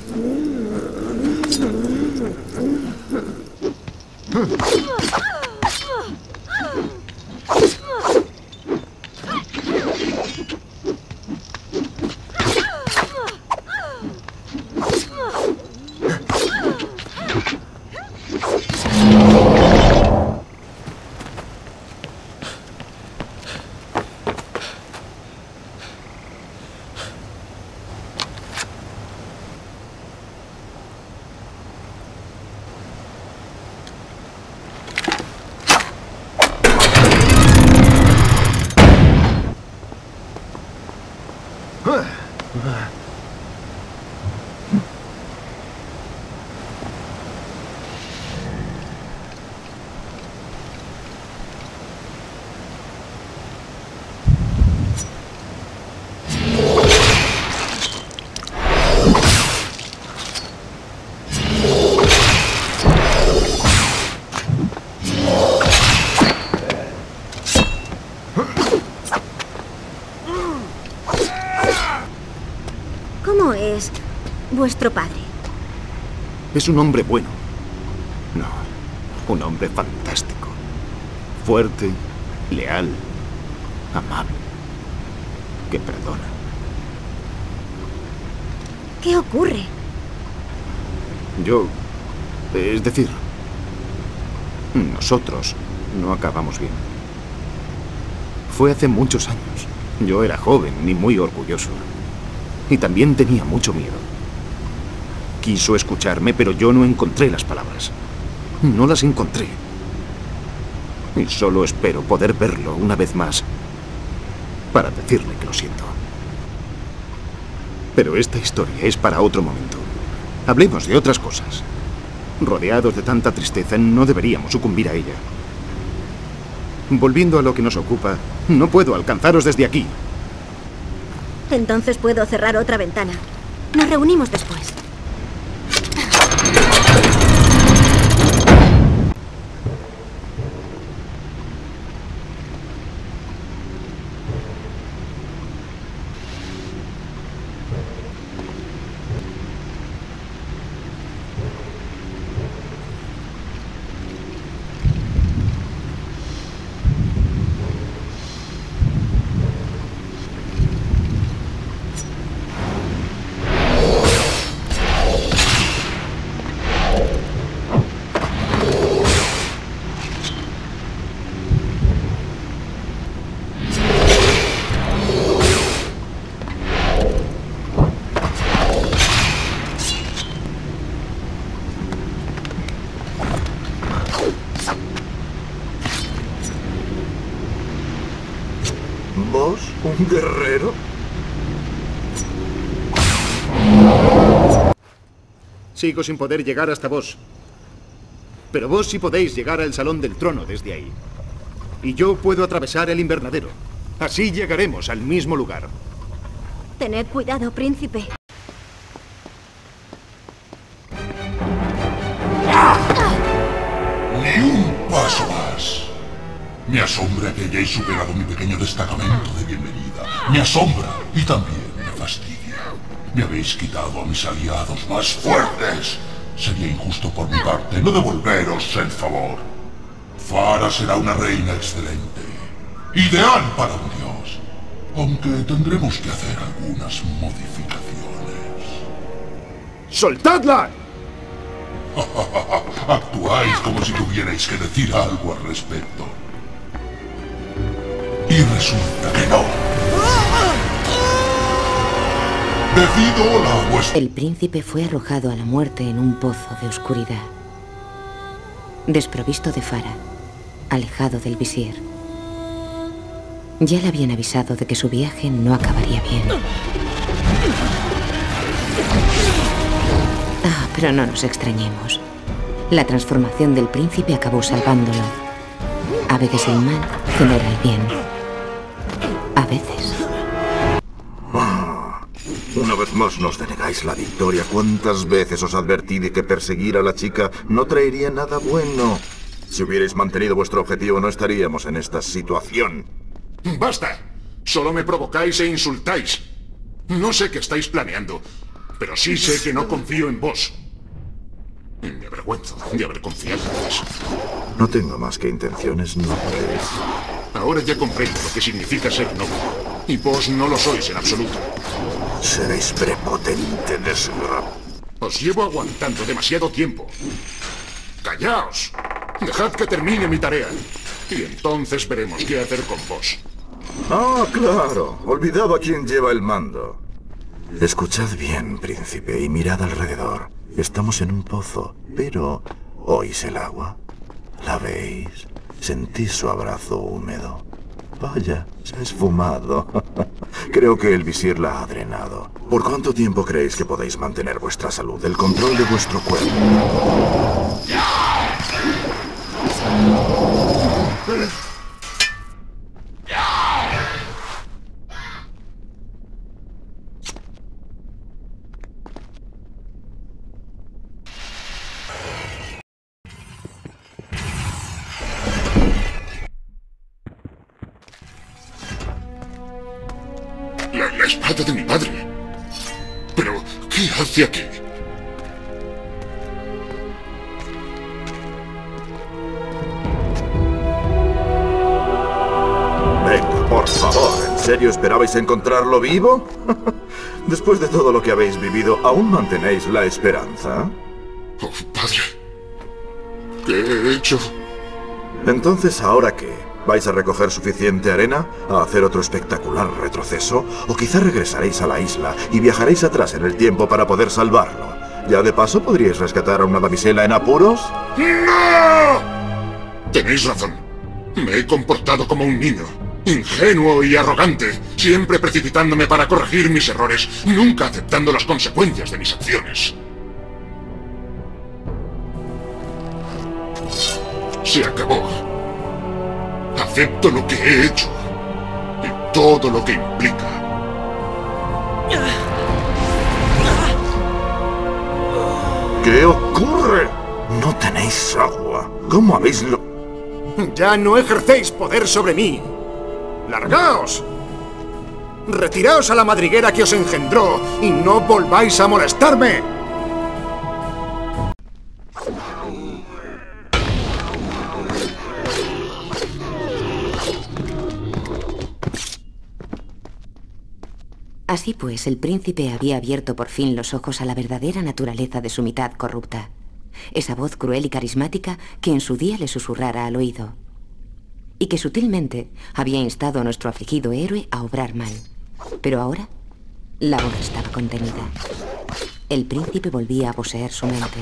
¿Cómo es vuestro padre? Es un hombre bueno. No, un hombre fantástico. Fuerte, leal, amable, que perdona. ¿Qué ocurre? Yo... Es decir, nosotros no acabamos bien. Fue hace muchos años. Yo era joven y muy orgulloso. Y también tenía mucho miedo. Quiso escucharme, pero yo no encontré las palabras. No las encontré. Y solo espero poder verlo una vez más para decirle que lo siento. Pero esta historia es para otro momento. Hablemos de otras cosas. Rodeados de tanta tristeza, no deberíamos sucumbir a ella. Volviendo a lo que nos ocupa, no puedo alcanzaros desde aquí. Entonces puedo cerrar otra ventana. Nos reunimos después. ¿Vos? ¿Un guerrero? Sigo sin poder llegar hasta vos. Pero vos sí podéis llegar al Salón del Trono desde ahí. Y yo puedo atravesar el invernadero. Así llegaremos al mismo lugar. Tened cuidado, príncipe. Ni un paso más. Me asombra que hayáis superado mi pequeño destacamento de bienvenida. Me asombra y también me fastidia. Me habéis quitado a mis aliados más fuertes. Sería injusto por mi parte no devolveros el favor. Farah será una reina excelente. Ideal para un dios. Aunque tendremos que hacer algunas modificaciones. ¡Soltadla! Actuáis como si tuvierais que decir algo al respecto. Y resulta que no. Debido a vuestra... El príncipe fue arrojado a la muerte en un pozo de oscuridad. Desprovisto de Farah, alejado del visir. Ya le habían avisado de que su viaje no acabaría bien. Ah, pero no nos extrañemos. La transformación del príncipe acabó salvándolo. A veces el mal genera el bien. A veces. Una vez más nos denegáis la victoria. ¿Cuántas veces os advertí de que perseguir a la chica no traería nada bueno? Si hubierais mantenido vuestro objetivo no estaríamos en esta situación. ¡Basta! Solo me provocáis e insultáis. No sé qué estáis planeando, pero sí sé que no confío en vos. Me avergüenzo de haber confiado en vos. No tengo más que intenciones nobles. Ahora ya comprendo lo que significa ser noble. Y vos no lo sois en absoluto. Seréis prepotente, desgraciado. Os llevo aguantando demasiado tiempo. ¡Callaos! Dejad que termine mi tarea. Y entonces veremos qué hacer con vos. Ah, claro. Olvidaba quién lleva el mando. Escuchad bien, príncipe, y mirad alrededor. Estamos en un pozo, pero ¿oís el agua? ¿La veis? ¿Sentís su abrazo húmedo? Vaya, se ha esfumado. Creo que el visir la ha drenado. ¿Por cuánto tiempo creéis que podéis mantener vuestra salud, el control de vuestro cuerpo? La, la espada de mi padre. Pero, ¿qué hace aquí? Venga, por favor, ¿en serio esperabais encontrarlo vivo? Después de todo lo que habéis vivido, ¿aún mantenéis la esperanza? Oh, padre. ¿Qué he hecho? Entonces, ¿ahora qué? ¿Vais a recoger suficiente arena? ¿A hacer otro espectacular retroceso? ¿O quizá regresaréis a la isla y viajaréis atrás en el tiempo para poder salvarlo? ¿Ya de paso podríais rescatar a una damisela en apuros? ¡No! Tenéis razón. Me he comportado como un niño. Ingenuo y arrogante. Siempre precipitándome para corregir mis errores. Nunca aceptando las consecuencias de mis acciones. Se acabó. Acepto lo que he hecho. Y todo lo que implica. ¿Qué ocurre? No tenéis agua. ¿Cómo habéis lo...? Ya no ejercéis poder sobre mí. ¡Largaos! Retiraos a la madriguera que os engendró y no volváis a molestarme. Así pues, el príncipe había abierto por fin los ojos a la verdadera naturaleza de su mitad corrupta. Esa voz cruel y carismática que en su día le susurrara al oído. Y que sutilmente había instado a nuestro afligido héroe a obrar mal. Pero ahora, la voz estaba contenida. El príncipe volvía a poseer su mente.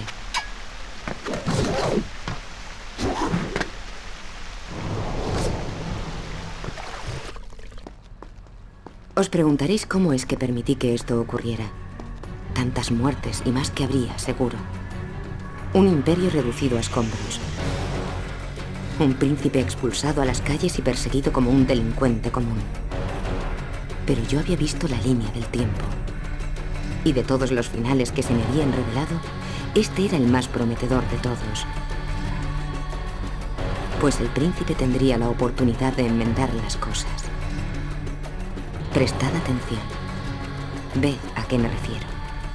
Os preguntaréis cómo es que permití que esto ocurriera. tantas muertes y más que habría, seguro. Un imperio reducido a escombros. Un príncipe expulsado a las calles y perseguido como un delincuente común. Pero yo había visto la línea del tiempo. Y de todos los finales que se me habían revelado, este era el más prometedor de todos. Pues el príncipe tendría la oportunidad de enmendar las cosas. Prestad atención. Ved a qué me refiero.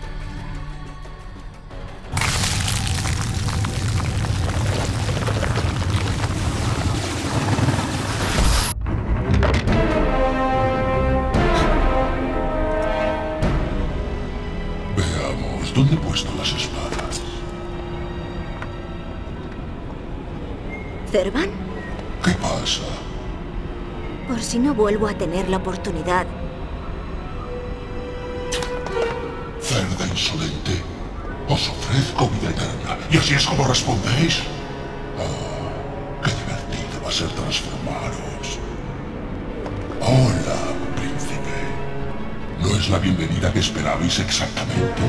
Veamos, ¿dónde he puesto las espadas? ¿Zervan? ¿Qué pasa? Por si no vuelvo a tener la oportunidad. Cerda insolente, os ofrezco vida eterna. ¿Y así es como respondéis? Ah, qué divertido va a ser transformaros. Hola, príncipe. ¿No es la bienvenida que esperabais exactamente?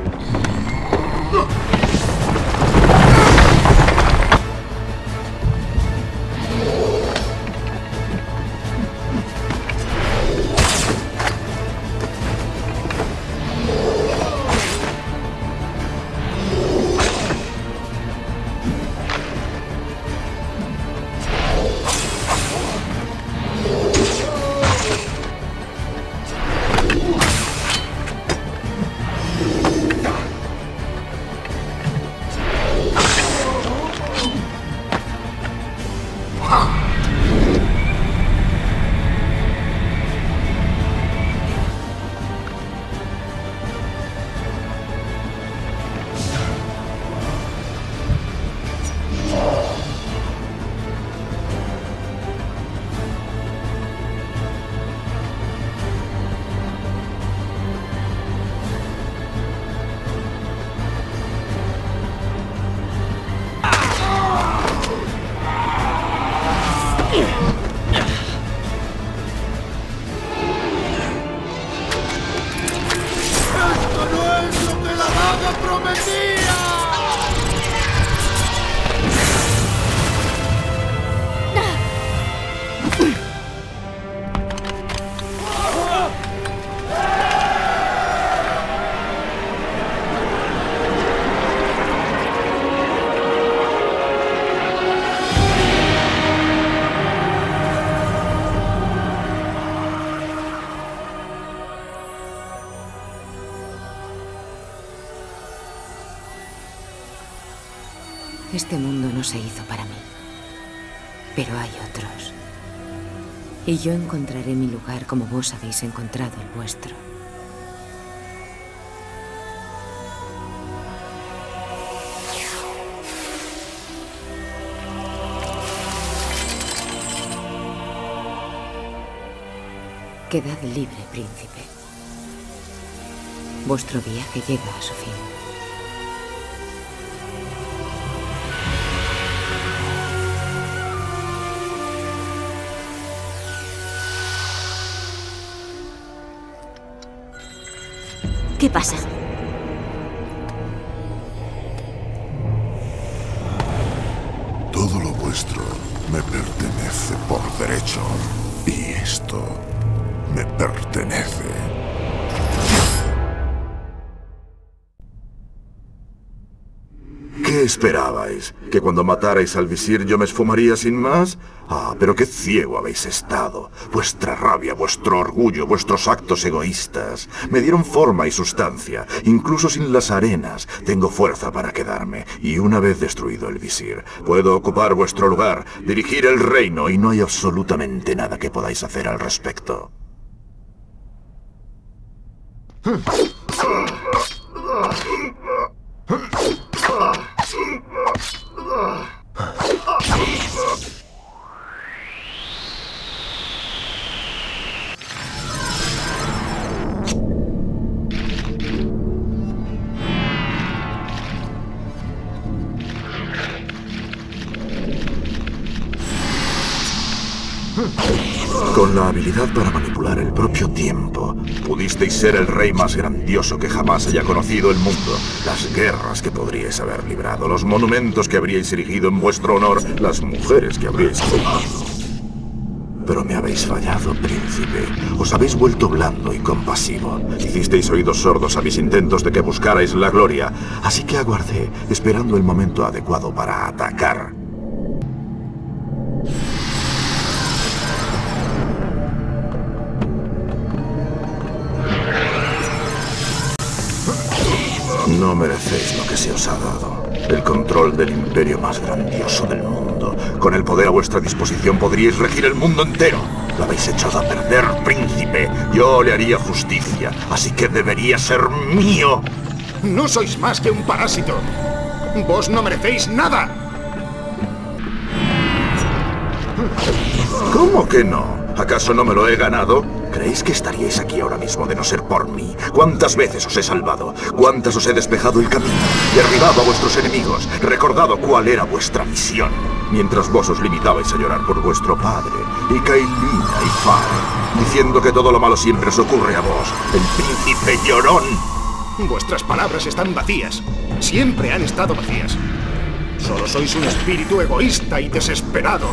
Este mundo no se hizo para mí, pero hay otros. Y yo encontraré mi lugar como vos habéis encontrado el vuestro. Quedad libre, príncipe. Vuestro viaje llega a su fin. ¿Qué pasa? Todo lo vuestro me pertenece por derecho. Y esto me pertenece. ¿Qué esperabais? ¿Que cuando matarais al visir yo me esfumaría sin más? Ah, pero qué ciego habéis estado. Vuestra rabia, vuestro orgullo, vuestros actos egoístas me dieron forma y sustancia. Incluso sin las arenas tengo fuerza para quedarme. Y una vez destruido el visir, puedo ocupar vuestro lugar, dirigir el reino y no hay absolutamente nada que podáis hacer al respecto. Con Con la habilidad para manipular el propio tiempo, pudisteis ser el rey más grandioso que jamás haya conocido el mundo. Las guerras que podríais haber librado, los monumentos que habríais erigido en vuestro honor, las mujeres que habríais tomado. Pero me habéis fallado, príncipe. Os habéis vuelto blando y compasivo. Hicisteis oídos sordos a mis intentos de que buscarais la gloria. Así que aguardé, esperando el momento adecuado para atacar. No merecéis lo que se os ha dado. El control del imperio más grandioso del mundo. Con el poder a vuestra disposición podríais regir el mundo entero. Lo habéis echado a perder, príncipe. Yo le haría justicia, así que debería ser mío. No sois más que un parásito. Vos no merecéis nada. ¿Cómo que no? ¿Acaso no me lo he ganado? ¿Creéis que estaríais aquí ahora mismo de no ser por mí? ¿Cuántas veces os he salvado? ¿Cuántas os he despejado el camino? Derribado a vuestros enemigos, recordado cuál era vuestra misión. Mientras vos os limitabais a llorar por vuestro padre, y Kailina y Farah, diciendo que todo lo malo siempre os ocurre a vos, el príncipe llorón. Vuestras palabras están vacías. Siempre han estado vacías. Solo sois un espíritu egoísta y desesperado.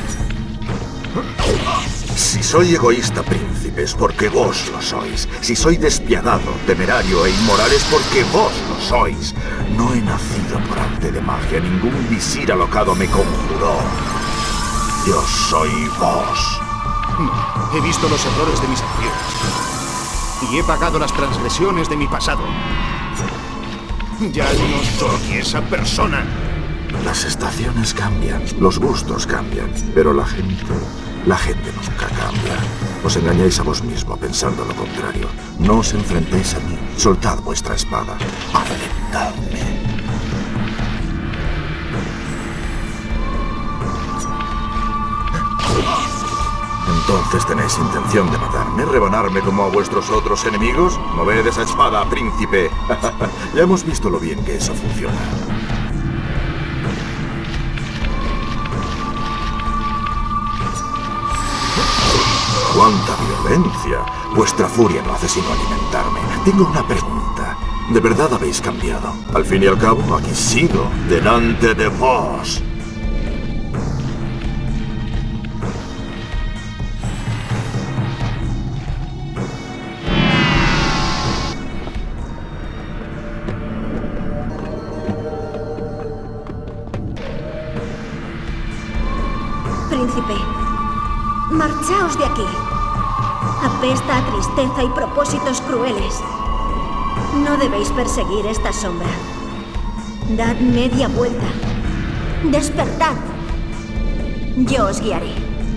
Si soy egoísta, príncipe, es porque vos lo sois. Si soy despiadado, temerario e inmoral, es porque vos lo sois. No he nacido por arte de magia. Ningún visir alocado me conjuró. Yo soy vos. No, he visto los errores de mis acciones. Y he pagado las transgresiones de mi pasado. Ya no soy esa persona. Las estaciones cambian, los gustos cambian, pero la gente... La gente nunca cambia. Os engañáis a vos mismo pensando lo contrario. No os enfrentéis a mí. Soltad vuestra espada. Aceptadme. Entonces tenéis intención de matarme, rebanarme como a vuestros otros enemigos. Moved esa espada, príncipe. Ya hemos visto lo bien que eso funciona. ¡Cuánta violencia! Vuestra furia no hace sino alimentarme. Tengo una pregunta. ¿De verdad habéis cambiado? Al fin y al cabo, aquí sigo, delante de vos. Príncipe, marchaos de aquí. Apesta a tristeza y propósitos crueles. No debéis perseguir esta sombra. Dad media vuelta. Despertad. Yo os guiaré.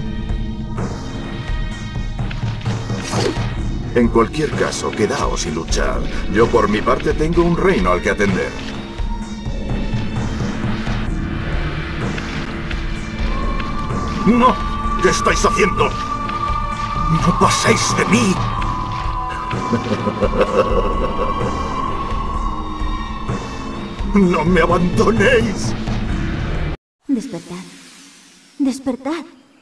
En cualquier caso, quedaos y luchad. Yo por mi parte tengo un reino al que atender. ¡No! ¿Qué estáis haciendo? ¡No paséis de mí! ¡No me abandonéis! Despertad. Despertad.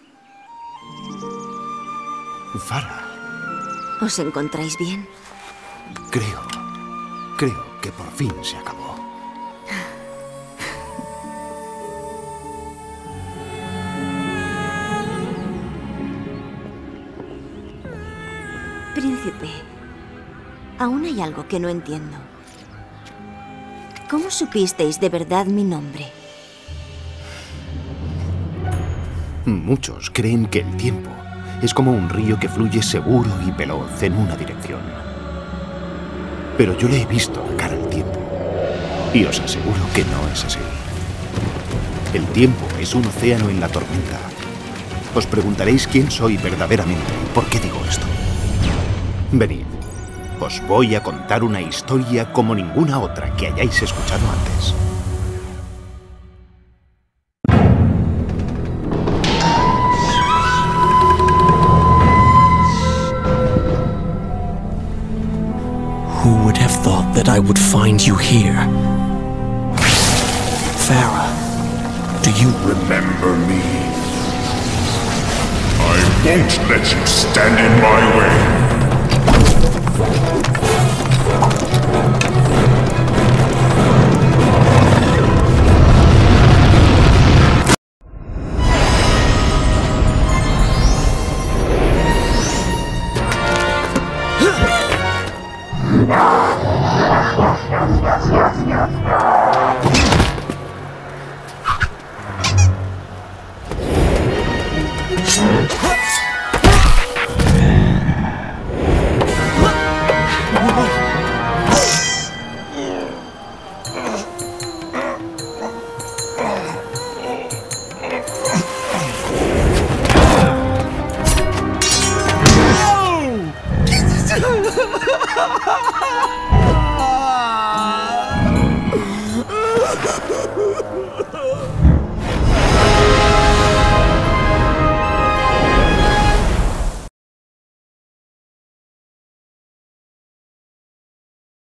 Farah. ¿Os encontráis bien? Creo... Creo que por fin se acabó. Príncipe, aún hay algo que no entiendo. ¿Cómo supisteis de verdad mi nombre? Muchos creen que el tiempo es como un río que fluye seguro y veloz en una dirección. Pero yo le he visto la cara al tiempo. Y os aseguro que no es así. El tiempo es un océano en la tormenta. Os preguntaréis quién soy verdaderamente y por qué digo esto. Venid, os voy a contar una historia como ninguna otra que hayáis escuchado antes. Who would have thought that I would find you here? Farah, do you remember me? I won't let you stand in my way.